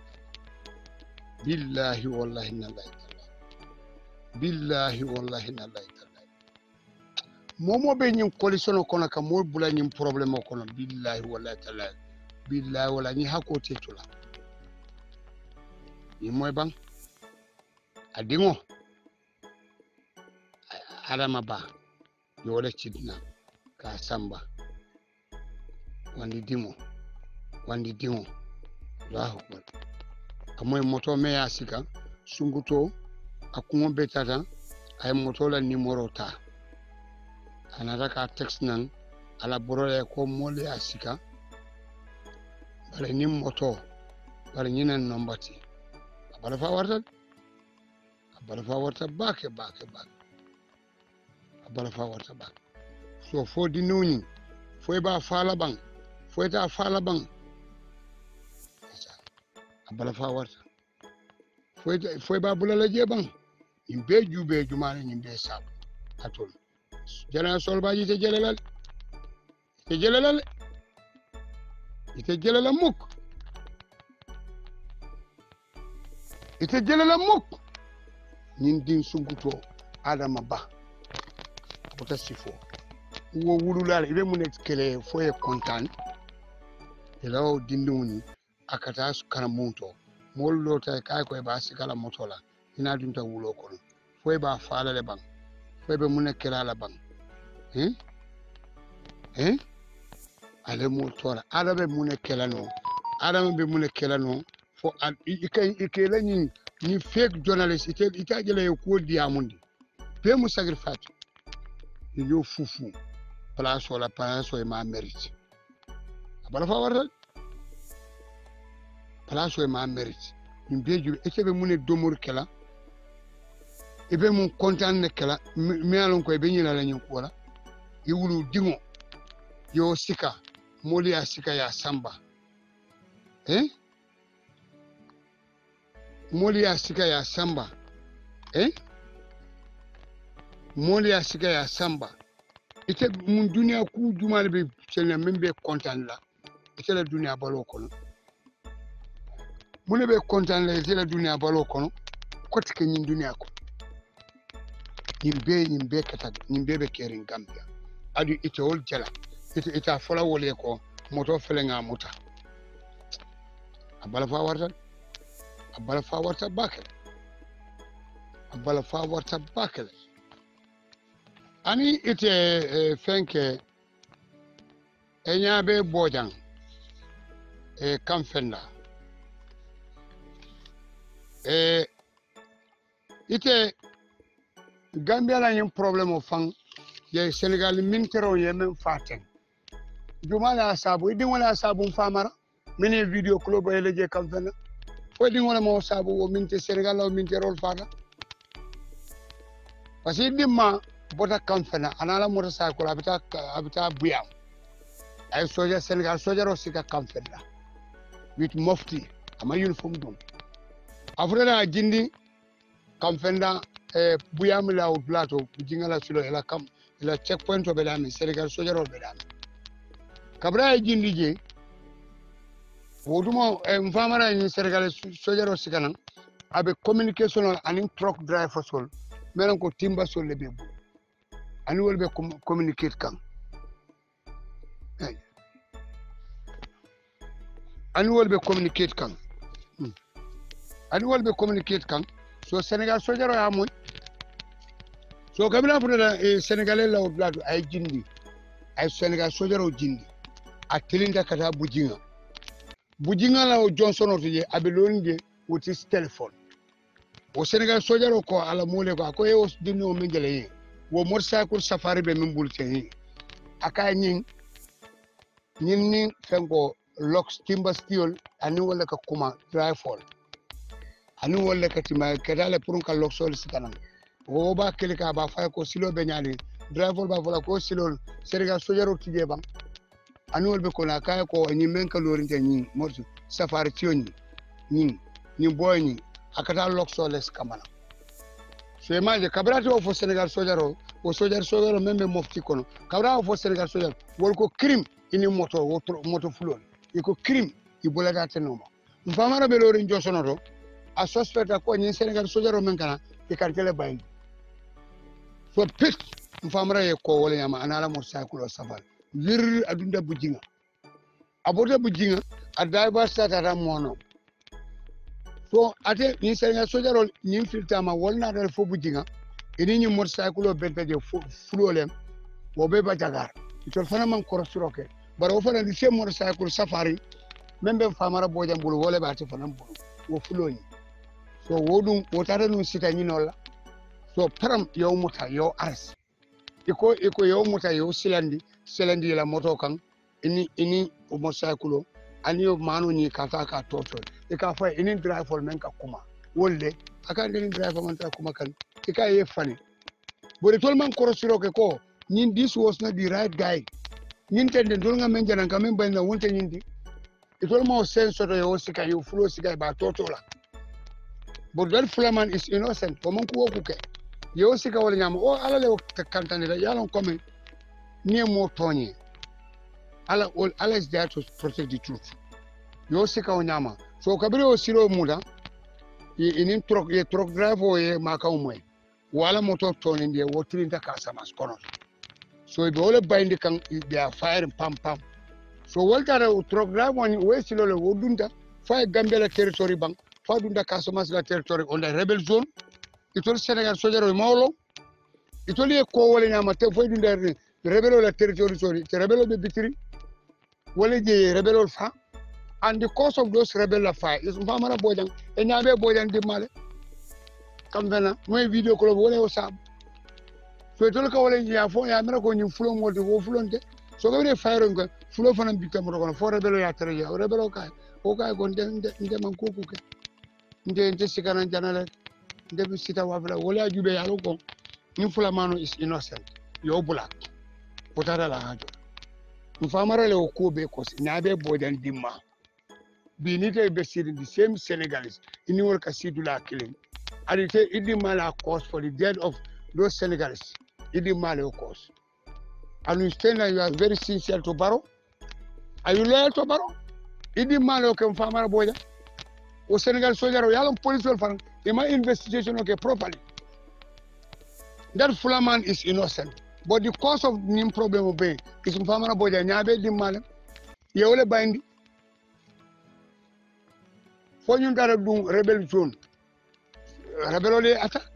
nallahi momo be ñin coalition kono ka mo bula ñin problème kono billahi wallahi ta'ala billahi wala ñi hako tetula ni moy bang adingo Adama Ba yole cidna ka samba wandi dimo Allahu akbar amoy moto me yasika sunguto akungo betata ay moto la numéro ta anata ka text nan ala borole ko mole yasika bare ni moto bare ñinan nombati abala fa warta bake abala fa warta bak so fo di nuni fo ba fala bang fo ta fala bang abala fa warta fo ba bulala je bang imbe jube jumane nimbe sab atol jana sol baji te jelalal ite jelala muk ñin din sunguto Adama Ba bota Sifo wo wululal ibe mun kele foye kontan elaw dinduni akata kana munto mol lota kay ko ba sikala motola ina dunta wulo kono foye ba faala le bang foye be mun kela la bang ale mo tora adabe mun kela no fo ikela ni fake journalist ita jele ko diamundi be mu sacrifice yo fufu place e ma mérite abala fa wartal place e ma mérite min beju e be mun domor kela e be mun kontan ne kela mi alon ko be nyina la nyin ko la iwulu dingo yo sika moli ya sika ya samba moli ya sika ya samba moli ya sika ya samba ite mun duniya ku jumale be celna membe kontan la ite la duniya balo kono mune be kontan le zela dunia balo kono koti ke nyin dunia ko nyimbe kata nyimbe be kerin Gambia adu ite wol jala ita fola wole ko moto felenga muta abala fa warta bakel ani ite fenke enyabe bojang kamfenda ite Gambia la yin problem o fang ye Senegal mintero ye men faten jumala sabu idin wala sabu famara mini video club ele je kamfenda fo idin wala mo sabu o minte Senegal o mintero fata parce que dimma bota kamfenda anala mota sa ko abita buyam ay soja Senegal soja ro sika kamfenda with mufti ama uniform dum afrela jindi kamfenda buyam la o plateau jingala sulo ela kam ela checkpoint o bedami Senegal soja ro bedami kabra jindi je wodumo mfamara ni Senegal soja ro sika nan abe communication anin truck driver sol melen ko timba sol le bebu ani wolbe communicate kan ani wolbe communicate kan so Senegal sojaro ya moy so kabila fudada Senegalais law bladu ay jindi ay Senegal sojaro jindi a tilinda kata bujinga law Johnson otoje abelonde wutis telephone o Senegal sojaro ko ala mole ko e o dinno mengele yi wo motorcycle safari be min bulten aka nyin ni fengo locks timber steel ani wala ka kuma dryfall ani wala ka tima kedale pour ka locks sol sikanan o ba kelika ba fay ko silo be nyali dryfall ba wala ko silo Senegal sojaro tije bang ani wala be ko na kay ko ni men ka lorinte ni morso safari tioni ni boy ni akata locks sol skamana so imagine kabrati o fo Senegal sojaro o sojaro membe mofti kono kabra o fo Senegal sojaro wol ko crime ini moto fulon iko crime ibola date noma mfamara be lorin josonoto a suspecta ko ni Senegal sojaro men kana e kartele bayndi so pit mfamara e ko wala yama anala mo sakulo safal wir adunda bujinga abota bujinga adaiba sata mono so ate ni Senegal sojaro ni filtama wolna dal fo bujinga ini ni motorcycle benteje fulolem wo be bajagar itol fana man korosiroke bara wo fana di se motorcycle safari membe famara bojam bulu wole baati fana bulu wo fuloni so wodum wotata no sita nyinola so param yow muta yow ars iko yow muta yow silandi la moto kan ini o motorcycle ani yo manu ni kata ka toto e ka fa ini driver men ka kuma wolle aka ndeni driver man ta kuma kan ika ye fani bori tol man korosiroke ko nin this was not the right guy nin tende dol nga men janan kamen bayna wonte nyindi itol mo senso to yo sika yo flow sika ba totola but that flaman is innocent ko man ko ke yo sika wala nyama o ala le kantane da yalon comme ni mo toni ala is there to protect the truth yo sika o nyama so kabire o silo muda inin truck driver ye maka umwe wala moto toni ndiye wotirinta kasamas kono so be wala bayndi kan they are firing pam so waltara truck driver woni wesilo le wodunta fa Gambia la territory bank fa dunda Casamance la territory on the rebel zone itol Senegal sojaro mawlo itol ye ko wala nyama te fo dunda rebel la territory sorry te rebel be bitiri wala je rebel fa and the cause of those rebel la fa is famara bojang e nyaabe bojang di male kamvena moy video club wala o sab so itol ka wala ya fo ya mera ko nyum fulo molde wo fulonte so ko ne fayro ko fulo fana bitam ro ko fo rebel ya tere ya rebel o kay ko nde man ko ke nde sikana janale nde bi sita wafla wala jube ya ko ni fula mano is innocent yo black potara la hajo mfamara le ko be ko nyaabe bojan dimma bi ni te be sidi the same Senegalese ini wol ka sidula killing adite idimma la cause for the death of those Senegalese idimma le cause and you stand that you are very sincere to Barrow. Are you loyal to Barrow? Idimma le ko mfamara boja o Senegal soldier ya lon police wol fan e ma investigation okay properly. That Fulaman is innocent, but the cause of nim problem obey is famana boja nyabe di male ye wole bindi fo ñun dara dum rebel zone rebel le attack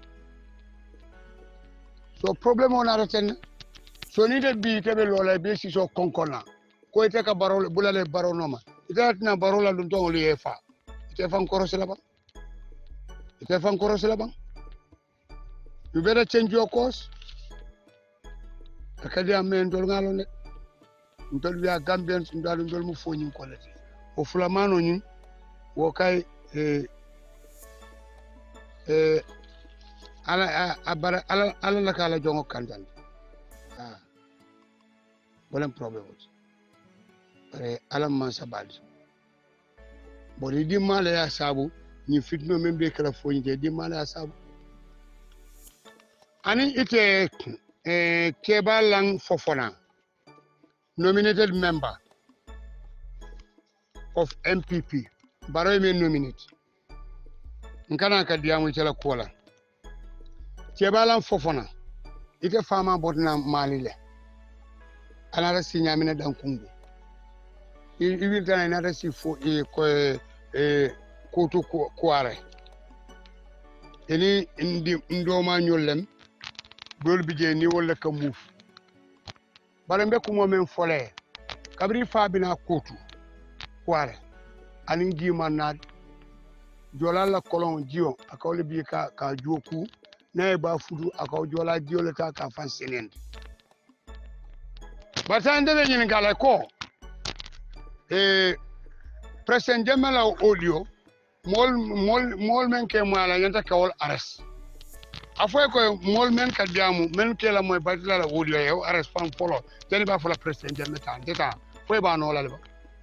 so problem on arrêté so ni de bi tebe lola be si so konkona ko ite ka barol bulale baronoma ite na barola dum to le fa ite fan korosela ba you better change your course akadi amen dol ngalo ne ndol wiya Gambian ndal ndol mu foñi ko lati o Fulamano ñi wo kay ala la kala jongo kandan bolen problem bare ala man sabali bori di mala ya sabu ni fitno membe kala foñi de di mala ya sabu ani ite Kebalang Fofana, nominated member of MPP. Baroy me nominate. Nkana ka diamu chala kola. Kebalang Fofana, ite fama botna malile. Anara sinyamina dankungu. Iwi tana inara si fo kotu kware. Ini ndoma nyolem. Dol bije ni wala ka muf barambe ko momen fole kabri fabina kotu kware anin gi manad jolala kolon jion akawle bi ka joku nay ba fudu akaw jola jiole ta ka fan senen batande le nyin gala ko president jamala audio mol men ke mala nyanta kawol arrest afoy ko mol men ka diamu men ke la moy batila la audio yow arrest fan polo jani ba fola president jamata deta foy ba no la ba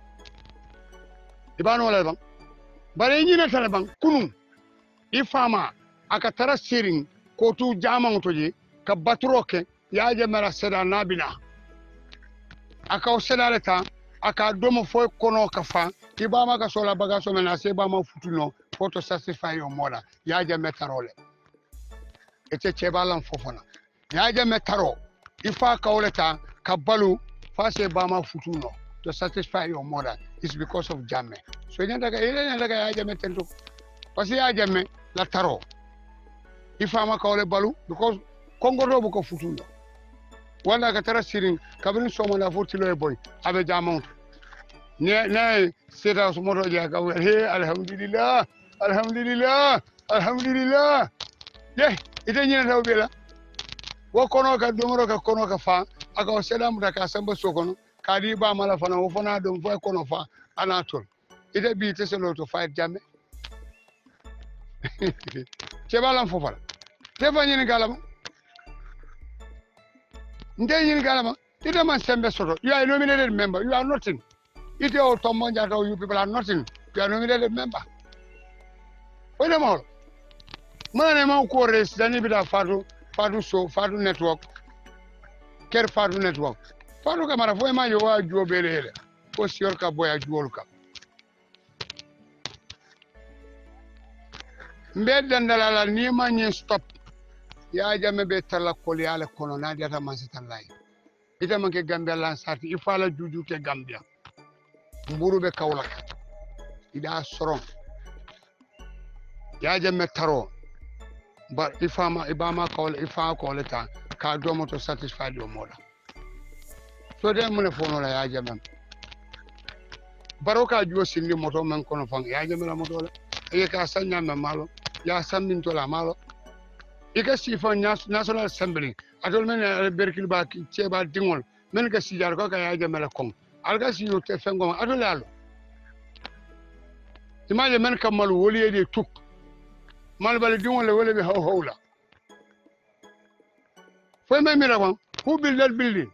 ibano la ba bare nyina tala bang kunu ifama aka tara siring ko tu jama toje ka batroke ya jamara seda nabina aka o seda leta aka domo foy kono ka fa ibama ka sola baga so mena se ba ma futuno photo satisfy your mother ya jamata role ete Kebalang Fofana ya jame taro ifa kaoleta kabalu fase bama futuno to satisfy your mother is because of jame so nyanda ya jame tento pasi ya jame la taro ifa ma kaole balu because kongo do ko futuno wala ka tara sirin kabrin somo la futilo e boy abe jamon ne seda so modo ja ka he alhamdulillah ye ite nyina taw bela wo kono ka domoro ka kono ka fa aka o sedam da ka samba sokono ka di ba mala fana wo fana dum fo kono fa anatol ite bi te selo to fa jamme Kebalang Fofana te fa nyini galama ite man sembe soto you are nominated member you are nothing ite o tombo njata you people are nothing you are nominated member wala mo mane ma ko res dani bida fatu network ker fatu network fatu kamara fo ma yo wa jobele ko sior ka boya juol ka mbe dandala ni ma ni stop ya jame be tala ko yale kono na diata man sitalay ita man ke Gambia lan sati ifala juju ke Gambia mburu be kawlak ida soron ya jame taro but ibama call ifa call ta ka do mo to satisfy your mother so dem mo ne fono la ya jamam baroka juo sindi moto men kono fang ya jamela moto la e ka sanya me malo ya sammin to la malo e ka sifa national assembly atol men berkil ba ci ba dingol men ka sijar ko ka ya jamela kon alga si yo te fengo atol yalo image men kamal woli de tuk mal bal di wala be hawla fo me mi rawan who build that building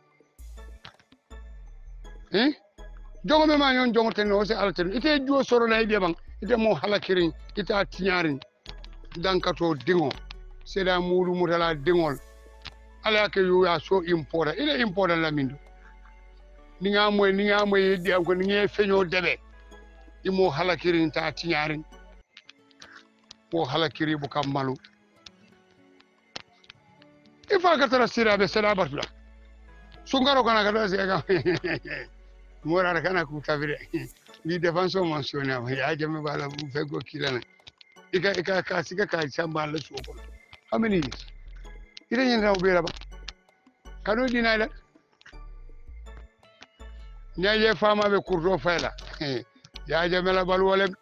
jogo me ma nyon jogo ten o se alten ite juo soro na ide bang ite mo halakirin ite atiñarin dankato dingo seda mulu mutala dingol ala ke yo ya so important ile important la mindu ni nga moy di ko ni nge feño debe imo halakirin ta tiñarin mo halakiri bu kammalu ifa ka tara siraɓe seɗa batula sungaro kana ka tara sega morara kana ku tabire ni défense mentionné ya jame bala fego kilana ika ka siga ka samba la soko how many years ida yin raw be ba kanu dina la ñaye fama be kurdo fayla ya jame la bal wolem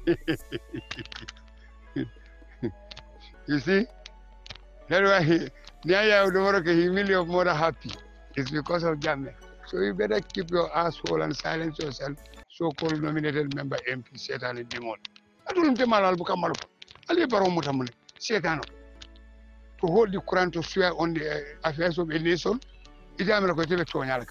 you see that's why ñaye do woro ke he million more happy it's because of Jammeh. So you better keep your asshole and silence yourself, so-called nominated member MP, Satan and Demon. I don't think Malal Bukamal. Ali Baromutamule, Satan. To hold the Quran to swear on the affairs of a nation, it is a relative to Anyalaka.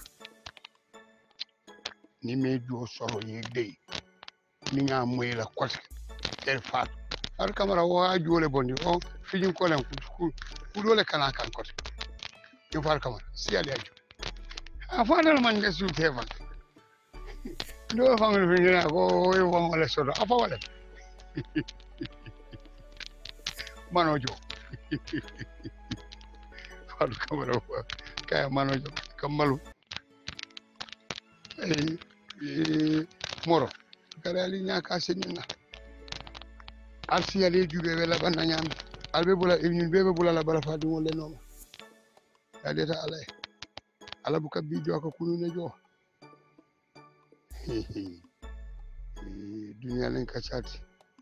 Ni made you sorrow ye day. Ninga Muela Quat, their fat. Our camera was Jule Bondi, or feeding column, who do a Kanakan cut. You far come on, see a legend. A father man gets you heaven. No family thing, go away one more lesson. A father. Manojo. How to come over? Kaya Manojo. Kamalu. Moro. Karali nyaka senyina. Alsi ali jube wala bananyam. Albe bula ibn bebe bula la bala fadi mo le noma. Ya deta alay. Ala buka bijo ko kunu ne jo. Dunia len kachati.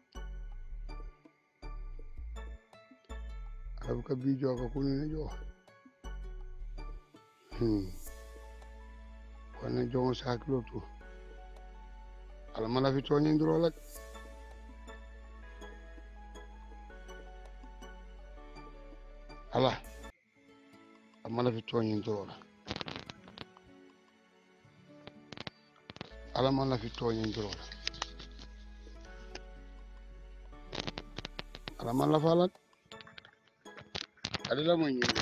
Ala buka bijo ko kunu ne jo. Wana jongo saklo tu. Ala mala fi toni ndro la. Ala. Amala fi toni ndro la. Ala mala fi toni ndro la. Ala mala falat. Ala la mo nyi.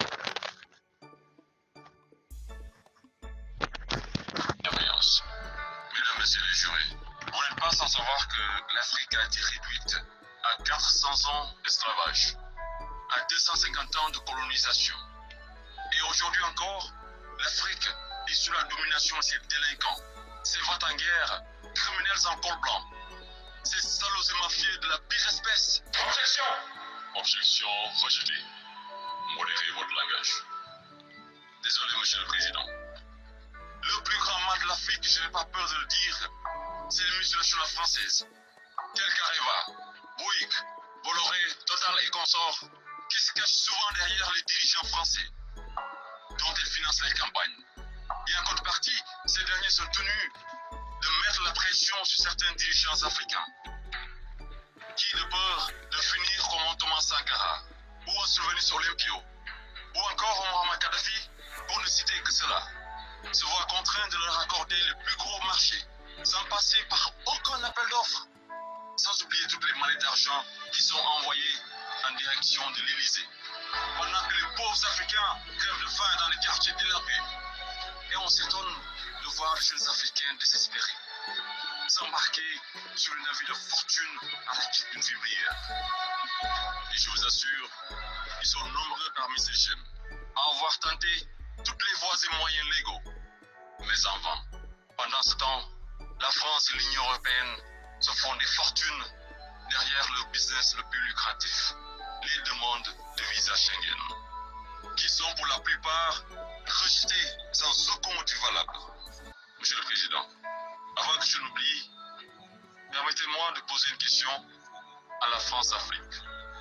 Mesdames, Messieurs les jurés, vous n'êtes pas sans savoir que l'Afrique a été réduite à 400 ans d'esclavage, à 250 ans de colonisation. Et aujourd'hui encore, l'Afrique est sous la domination de ces délinquants, ces ventes en guerre, criminels en col blanc, ces salauds et mafieux de la pire espèce. Objection! Objection rejetée. Modérez votre langage. Désolé, Monsieur le Président. Le plus grand mal de l'Afrique, je n'ai pas peur de le dire, c'est les multinationales françaises. Telles qu'Areva, Bouygues, Bolloré, Total et consorts, qui se cachent souvent derrière les dirigeants français, dont ils financent les campagnes. Et en contrepartie, ces derniers sont tenus de mettre la pression sur certains dirigeants africains, qui, de peur de finir comme Thomas Sankara, ou en Sylvanus Olympio, ou encore Muammar Kadhafi, pour ne citer que cela, se voient contraints de leur accorder les plus gros marchés, sans passer par aucun appel d'offres, sans oublier toutes les monnaies d'argent qui sont envoyées en direction de l'Élysée, pendant que les pauvres Africains crèvent de faim dans les quartiers délabrés. Et on s'étonne de voir les jeunes Africains désespérés s'embarquer sur une navire de fortune à la quête d'une vie meilleure. Et je vous assure, ils sont nombreux parmi ces jeunes à avoir tenté toutes les voies et moyens légaux, mais en vain. Pendant ce temps, la France et l'Union européenne se font des fortunes derrière le business le plus lucratif, les demandes de visa Schengen, qui sont pour la plupart rejetées sans aucun motif valable. Monsieur le Président, avant que je n'oublie, permettez-moi de poser une question à la France-Afrique.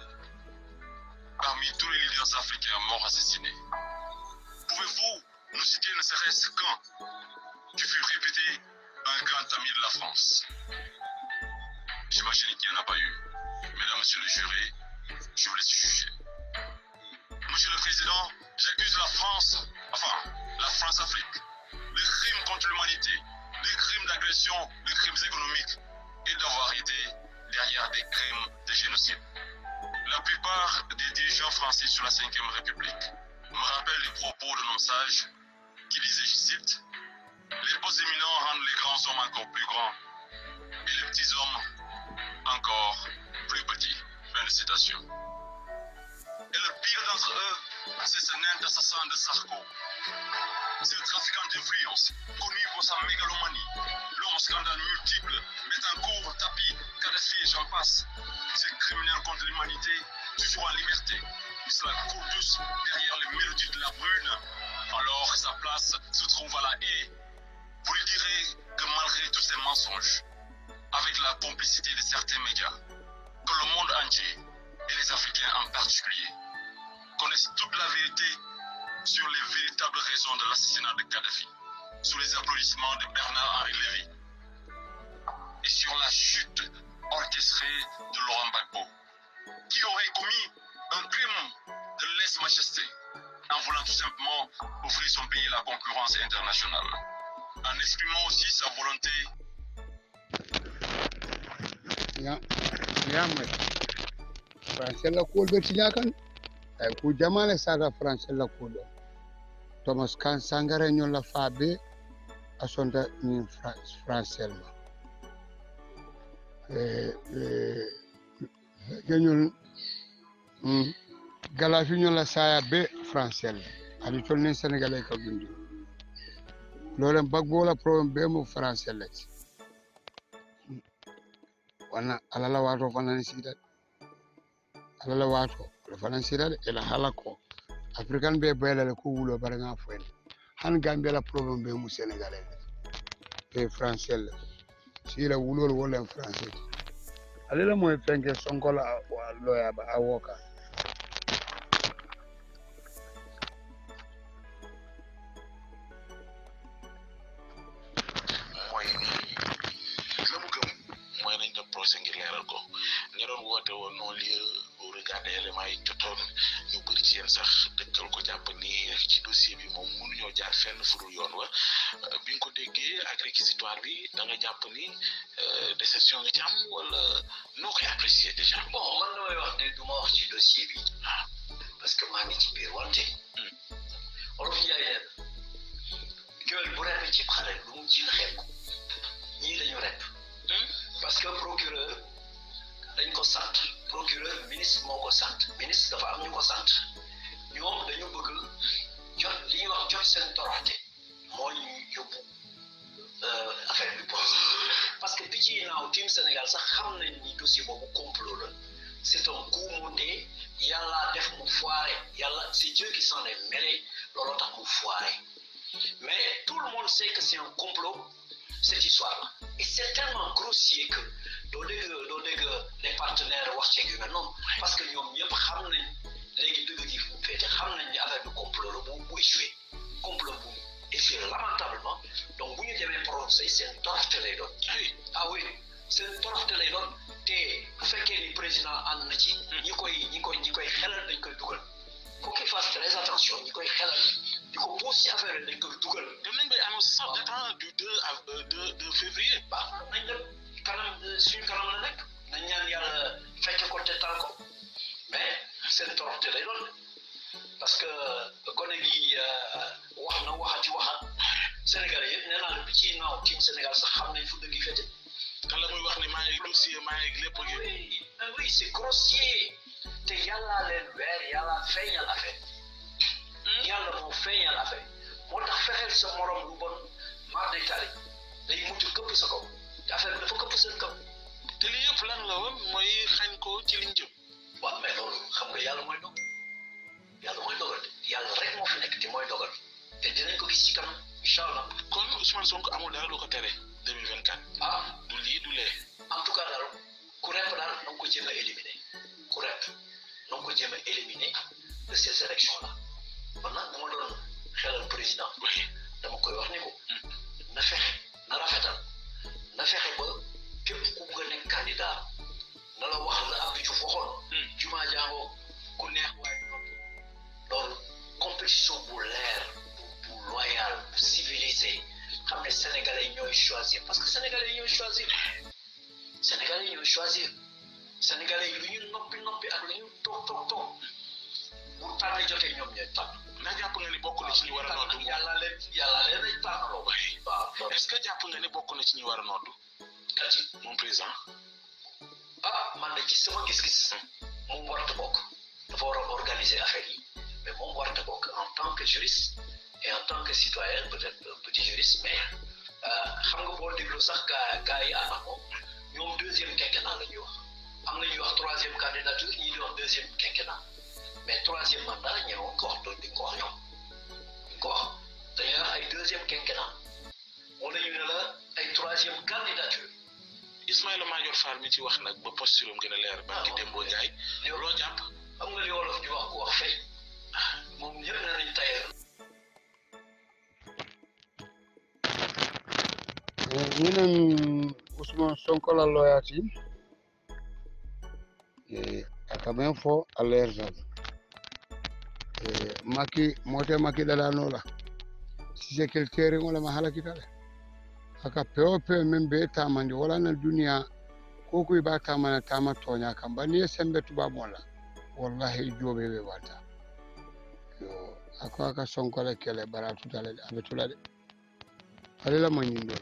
Parmi tous les leaders africains morts assassinés, pouvez-vous nous citer ne serait-ce qu'un qui fut réputé un grand ami de la France? J'imagine qu'il n'y en a pas eu. Mesdames, Messieurs les jurés, je vous laisse juger. Monsieur le Président, j'accuse la France-Afrique, des crimes contre l'humanité, des crimes d'agression, des crimes économiques et d'avoir été derrière des crimes de génocide. La plupart des dirigeants français sur la 5e République me rappellent les propos d'un homme sage qui disait, je cite, « Les postes éminents rendent les grands hommes encore plus grands et les petits hommes encore plus petits. Fin de citation. Et le pire d'entre eux, c'est ce nain d'assassin de Sarko. C'est le trafiquant d'influence, connu pour sa mégalomanie. L'homme scandale multiple, Betancourt, Tapi, Kadhafi et j'en passe. Ces criminels contre l'humanité, toujours en liberté. Cela coule douce derrière les mélodies de la brune. Alors que sa place se trouve à la haie. Vous lui direz que malgré tous ces mensonges, avec la complicité de certains médias, que le monde entier, et les Africains en particulier, connaissent toute la vérité sur les véritables raisons de l'assassinat de Kadhafi, sous les applaudissements de Bernard-Henri Lévy, et sur la chute orchestrée de Laurent Gbagbo, qui aurait commis un crime de lèse-majesté en voulant tout simplement offrir son pays à la concurrence internationale, en exprimant aussi sa volonté. France la ko do tiñakan ay ku jamane sada France la ko do Thomas Kan Sangare ñol la faabe asonda ni France la ñol galafi ñol la saya be France la ali tol ne sénégalais ka bindi lolem bagbo la problème be mo France la ci wana alala wato fanan sida alala wato fanan sida ila halako african be bayla ko wulo baranga fen han gambia la problème be mu sénégalais be français la sila wulo wala français alala moy fenke sonkola wa loya ba awoka sax dëkkal ko jàpp ni ci dossier bi moom mënuñoo jaar fenn fudul yoon wa bi nga ko déggee ak réquisitoire bi da nga jàpp ni déception nga ci am wala noo koy apprécier déjà. Bon man damay wax ne du ma wax ci dossier bi parce que maa ngi ci biir wante olof Njaay neen géwél bu repp ci xale lu mu jiin xeeb ko ñii dañu repp parce que procureur dañ ko sant procureur ministre moo ko sant ministre dafa am ñu ko sant ñoom dañu bëgg jot li ñuy wax jot seen toroxte moo ñu yóbbu affaire bi parce que picc yi naaw team Sénégal sax xam nañ ni dossier boobu complot la c'est un coup monté yàlla def mu foiré yàlla c'est Dieu qui s'en est mêlé looloo tax mu foiré mais tout le monde sait que c'est un complot cette histoire là et c'est tellement grossier que doo dégg les partenaires wax ceeg yu mel noonu parce que ñoom ñëpp xam nañ léegi dëgg gi fu mu féete xam nañ ni affaire bi complot la bu échoué complot bu échoué lamentablement donc bu ñu demee procès seen toroxte lay doon ah oui seen toroxte lay doon te bu fekkee ni président ànd na ci ñi koy xelal dañ koy dugal faut qu'il fasse très attention ñi koy xelal di ko pousse ci affaire yi dañ koy dugal dem nañ bay annoncé sax date du 2 février baax nañ dem kanam suñu kanam la nekk nañ ñaan yàlla fekk ko te tal ko mais seen toroxte lay doon parce que gone gi wax na waxati waxat Sénégalais yëpp nee naa la bi ci naaw team Sénégal sax xam nañ fu dëgg yi fete kan la muy wax ni maa ngi dossier maa ngi lépp oui c'est grossier te yàlla leen weer yàlla feeñal affaire yàlla moo feeñal affaire moo tax fexeel sa morom lu bon mar day tali day mujj këpp sa kaw te affaire bi dafa këpp seen kaw te li yëpp lan la woon mooy xañ ko ci liñ jëm waaw mais loolu xam nga yàlla mooy dogal yàlla rek moo fi nekk te mooy dogal te dinañ ko gis ci kanam incha allah kon Ousmane Sonko amul dara lu ko tere 2024 du lii du lee en tout cas daal ku rep daal na nga ko jéem a éliminer ku rep na nga ko jéem a éliminer de ces élections là man nag dama doon xelal président dama koy wax ni ko na fexe na rafetal na fexe ba képp ku bëgg a nekk candidat na la wax la Abdou Diouf waxoon jumaa jàngoo ku neex waaye loolu compétition bu leer bu loyal bu civilisé xam ne sénégalais ñooy choisir parce que sénégalais ñooy choisir sénégalais yi lu ñu noppi ak lu ñu toog bu tànn jotee ñoom ñooy tànn ndax jàpp nga ni bokk na ci ñi war a noddu yàlla leen ay tànnaloo waaw est-ce que jàpp nga ni bokk na ci ñi war a noddu kat yi moom président man de ci sama gis-gis moom warta bokk dafa war a organiser affaire yi mais moom warta bokk en tant que juriste et en tant que citoyen peut-être petit juriste mais xam nga boo déglu sax gars yi ànd ak moom ñoom deuxième quinquennat la ñuy wax am na ñuy wax troisième candidature ñi di wax deuxième quinquennat mais troisième mandat ñëwoon ko wax doon di ko wax ñoom di ko wax dañuy wax ay deuxième quinquennat wala ñu ne la ay troisième candidature. Ismaïla Madior Fall mi ci wax nag ba posturam gën a leer ba ki Dembo Ndiaye loo jàpp xam nga li wolof di wax ku wax fay moom ñëpp ne nañ tayeer ñinen Ousmane Sonko la loyati aka men fo a leerzal Macky ɗaɗanola si secrétaire ngole ma halakitale aka pewo men be tamandi wala na duniya ko kuy ba tamana tama toña kam ba ni sembe tubabola wallahi jobe be wata yo ako aka Sonkole kele baratu dale abe tulade alila manyindo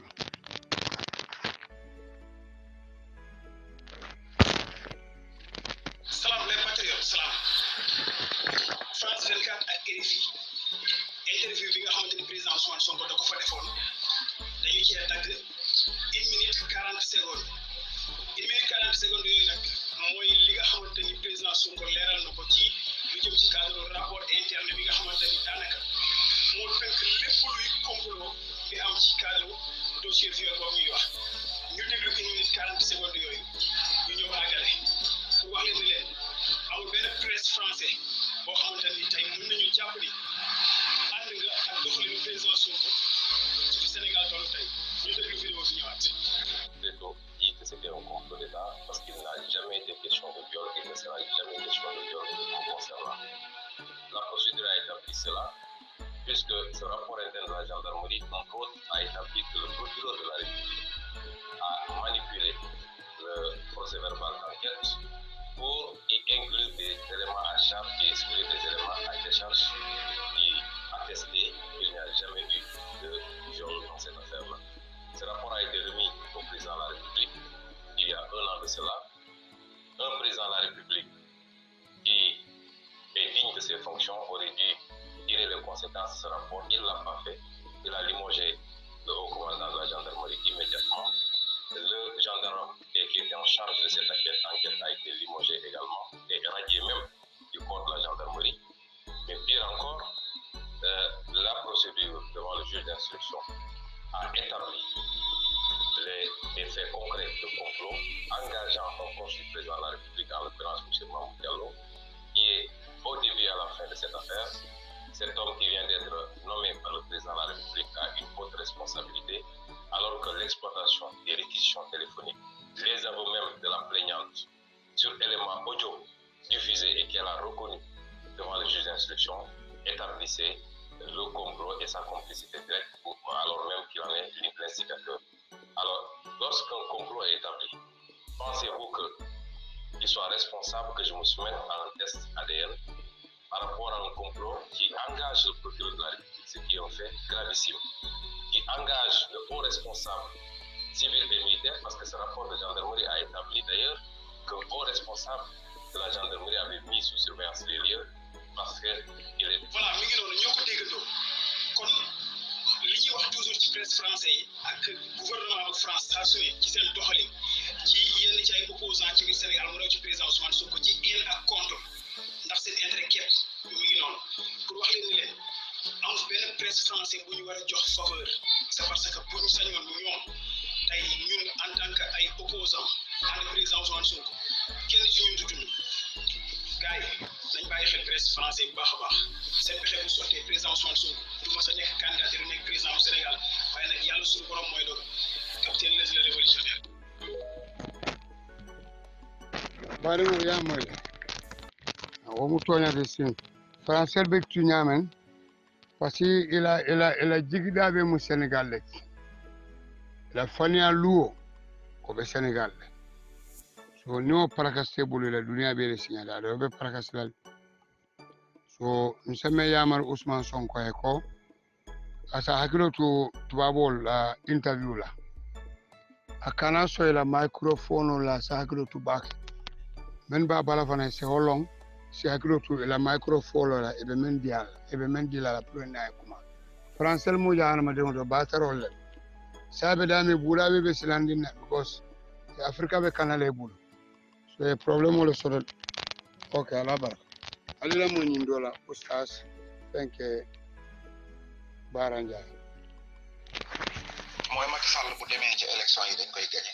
salam les patriotes salam France 24 ak RFI interview bi nga xamante ni président Ousmane Sonko da ko fa defoon dañu cee tagg 1 minute 40 secondes 1 minute 40 secondes yooyu nag mooy li nga xamante ni président Sonko leeral na ko ci lu jëm ci cadre rapport interne bi nga xamante ni daanaka moo tënk lépp luy complot bi am ci cadre dossier viol boobu ñuy wax ñu déglu 1 minute 40 secondes yooyu ñu ñëw àggale pour wax leen ni leen amul benn presse français boo xamante ni tey mën nañu jàpp ni ànd nga ak doxalinu président Sonko ci Sénégal toll tey ñu déglu vidéo bi ñëwaat. Plutôt dit que c'était un complot d'État parce qu'il n'a jamais été question de viol et ne sera jamais question de viol en concernant. La procédure a établi cela puisque ce rapport interne de la gendarmerie, entre autres, a établi que le procureur de la République a manipulé le procès verbal d'enquête pour y inclure des éléments à charge et exclure des éléments à décharge qui attestaient qu'il n'y a jamais eu de viol dans cette affaire-là. Ce rapport a été remis au président de la République il y a 1 an de cela. Un président de la République qui est digne de ses fonctions aurait dû tirer les conséquences de ce rapport. Il ne l'a pas fait. Il a limogé le haut commandant de la gendarmerie immédiatement. Le gendarme qui était en charge de cette enquête a été limogé également et radié même du corps de la gendarmerie. Mais pire encore, la procédure devant le juge d'instruction a établi les faits concrets de complot engageant un proche du président de la République, en l'occurrence M. Mamoud Diallo, qui est au début et à la fin de cette affaire. Cet homme qui vient d'être nommé par le président de la République a une haute responsabilité, alors que l'exploitation des réquisitions téléphoniques, les aveux même de la plaignante sur éléments audio diffusés et qu'elle a reconnu devant le juge d'instruction établissaient le complot et sa complicité directe, alors même qu'il en est l'instigateur. Alors, lorsqu'un complot est établi, pensez-vous qu'il soit responsable que je me soumette à un test ADN par rapport à un complot qui engage le procureur de la République, ce qui est un fait gravissime, qui engage le haut responsable civil et militaire, parce que ce rapport de gendarmerie a établi d'ailleurs qu'un haut responsable de la gendarmerie avait mis sous surveillance les lieux parce qu'il est... Voilà, mi ngi noonu ñoo ko déggandoo kon li ñuy wax toujours ci presse français yi ak gouvernement bu France saa su ne ci seen doxalin ci yenn ci ay opposants ci biir Sénégal mu nekk ci président Ousmane Sonko ci haine ak contre ndax seen intérêt képp mi ngi noonu pour wax leen ni leen amul benn presse français bu ñu war a jox faveur c'est parce que bu ñu sañoon ñoom tey ñun en tant que ay opposants ànd président Ousmane Sonko kenn ci ñun du dund gars yi nañ bàyyi xel presse français bu baax a baax seen pexe bu sottee président Ousmane Sonko du ma sa nekk candidat nekk président du Sénégal waaye nag yàlla suñu borom mooy dogal capitaine les le révolutionnaire. bari mo yamoy wo mu toñade sin français be tuñamen parce que ila jigidaɓe mu Sénégal lek la fania luo ko ɓe Sénégal le so ni o parakaste bulu la duniya ɓe le signada ɗo ɓe parakastelal so nsemme yamar Ousmane Sonko e ko asa hakkilo to tubabol interview la akana so la microphone la sakro to back men ba bala fana se holong sakro to la microphone la ebe men dia la pro na kuma français mo jaana ma de to batarol sabe dami bulabe be silandin because Africa be kanale bulu so e problem wala so okay ala baraka alila mo nyindola ustaz thank you baranja moy Macky Sall bu démé ci élection yi dañ koy gagner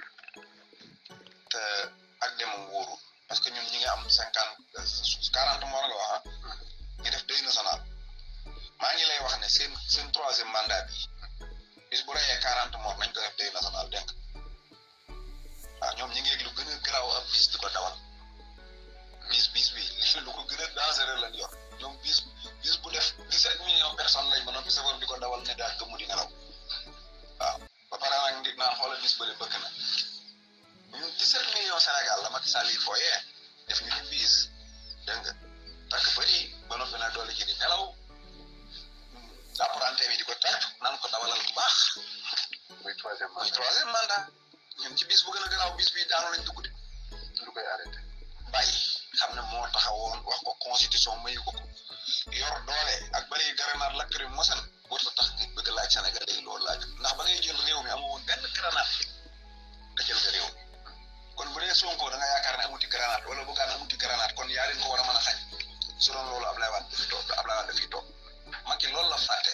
te ak dem wóoru parce que ñun ñi nga am 40 mois la wax ñi def deuil national ma ngi lay wax né sen 3e mandat bi bis bu rayé 40 mois nañ ko def deuil national denk ñom ñi ngi lu gëna graw am bis diko dawal bis bi lu ko gëna dangereux lañ yor ñom bis bu def 17 millions personnes lañ mënon fi diko dawal né da gëmu di ngalaw ba para nak ndik na xolal bis bële bëkk na ñun 17 millions Sénégal la Macky Sall yi foyé def ñu bis deng nga tak bari ba no fena dole ci di nelaw apprenti bi diko tek nan ko dawalal bu baax moy 3e mandat ñun ci bis bu gëna graw bis bi daanu lañ dugg di lu koy arrêté bay xamna mo taxawon wax ko constitution mayu ko yor doole ak bari grenade lacrymogène warta tax nit bëgg laaj Sénégal yi loolu laaj ndax ba ngay jël réew mi amoon benn grenade da jël nga réew kon bu dee Sonko da nga yaakaar ne amuti grenade wala bu gaan amuti grenade kon yaa leen ko war a mën a xañ su doon loolu Ablaye Wade dafi toog Macky loolu la fàtte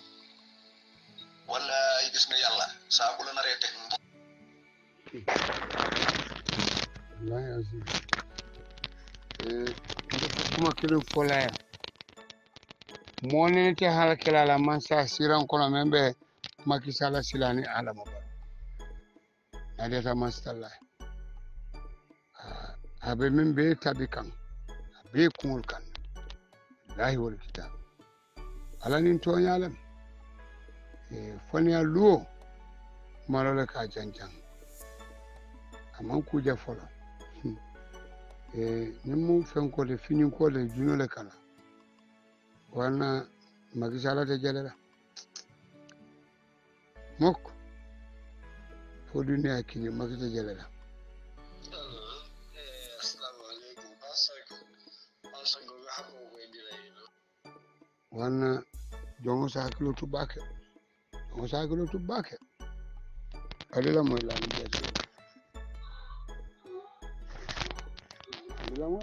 wala gis nga yàlla saa bu la naree teg kuma kirin folaya mone te halakela la mansa siran kono membe Macky Sall silani alama ba adeta mastalla abe membe tabikan abe kungul kan lahi wal kitab alanin to nyalam fanya luo malole ka janjang aman ku jafolo nimu fenko le finin ko le juno le kala wana Macky Sall te jalela mok fo dunia kini Macky te jalela assalamu alaikum basago ga hako ko indira wana jongo sa kilo tubake adela mo la ni jeto adela mo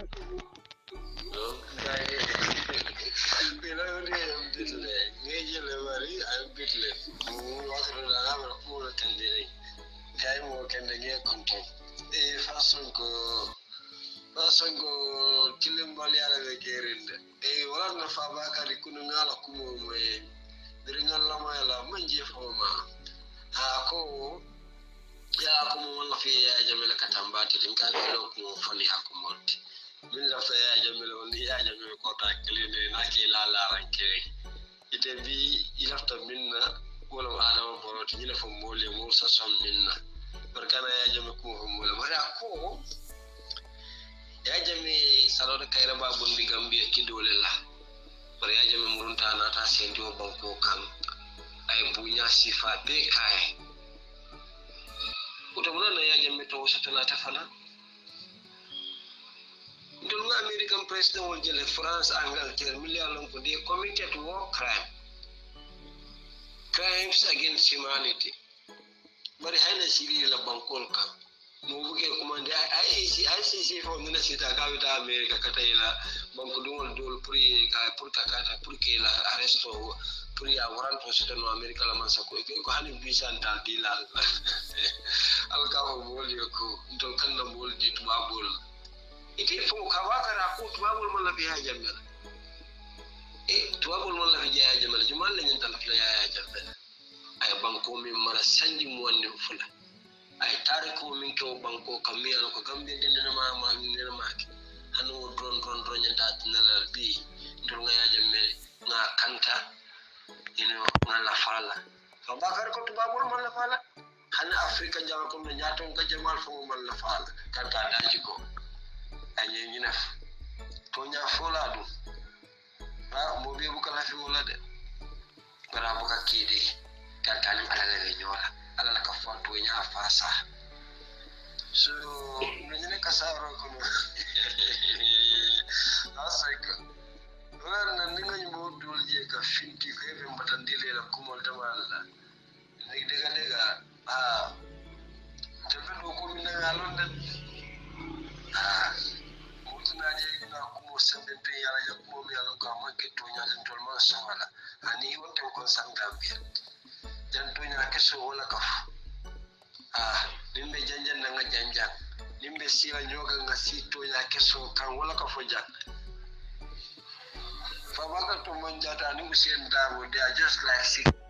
ngejele wari albitle wakati na ngabra pula kandire kai mo kende nge konto façon ko kilimbal yala be gerinde wala na fa bakari kunu ngala kumo moy diringal la mayala manje foma ko ya ko mo wala fi ya jamela katambati tin ka lo ko fani ya ko monti min la fa ya jamela woni ya jamela ko ta kelene na ke la ranke ite bi ilafta minna wala adama boroti ni la fo mole mo sa som minna barkana ya jamela ko mole mara ko ya jami salode kayra ba bondi gambia kidole la par ya jami murunta na ta sendio banko kan ay bunya sifa be kay utamuna na ya jami to satana ta fala ndul nga american president won jele france angleterre million ko de committed war crimes against humanity bari hayna siri la bankol kan mo buge kuma da ICC fo mina sita ka wita America kataila banko dum dol pour que la arresto pour ya warrant for sita no America la mansa ko hanin bisan dal dilal al ka mo woli ko dol kan na mol di tubabol ite fo ka wakara ko tubabol mo la biya jamel tubabol mo la biya jamel jumal la nyen tal la ya jamel ay banko mi mara sanji mo wonni fula ay tariko min to banko kamiyano ko gambe dendena ma min maki hanu don nyanda tinala bi ndol ngaya jamme nga kanta ino ngala fala fa bakar ko tubabul man la fala hana afrika jawa ko nyato ka jamal fo man la fala kanta daji ko anye nyina to nya fola du mo be bu kala fi wala de bara bu ka kide kanta ni ala le nyola ala la ka foto nya fasa so nene kasaro kono asaka wala ninga nyimo dulje ka finti ko ebe mbatandile la kumol tamala ni dega jabe do ko minna ngalon den mutuna je na kumo sembe pe yala ya kumo mi yala ka ma ke to nya den tol ma sawala ani wonte ko san gambia jan to nya ke so wala ka nimbe janjan na nga janjan nimbe sila nyoga nga sito nya ke so kan wala ka fo jak Fabaka to Monjata, and Usain Dabo, they are just like 6.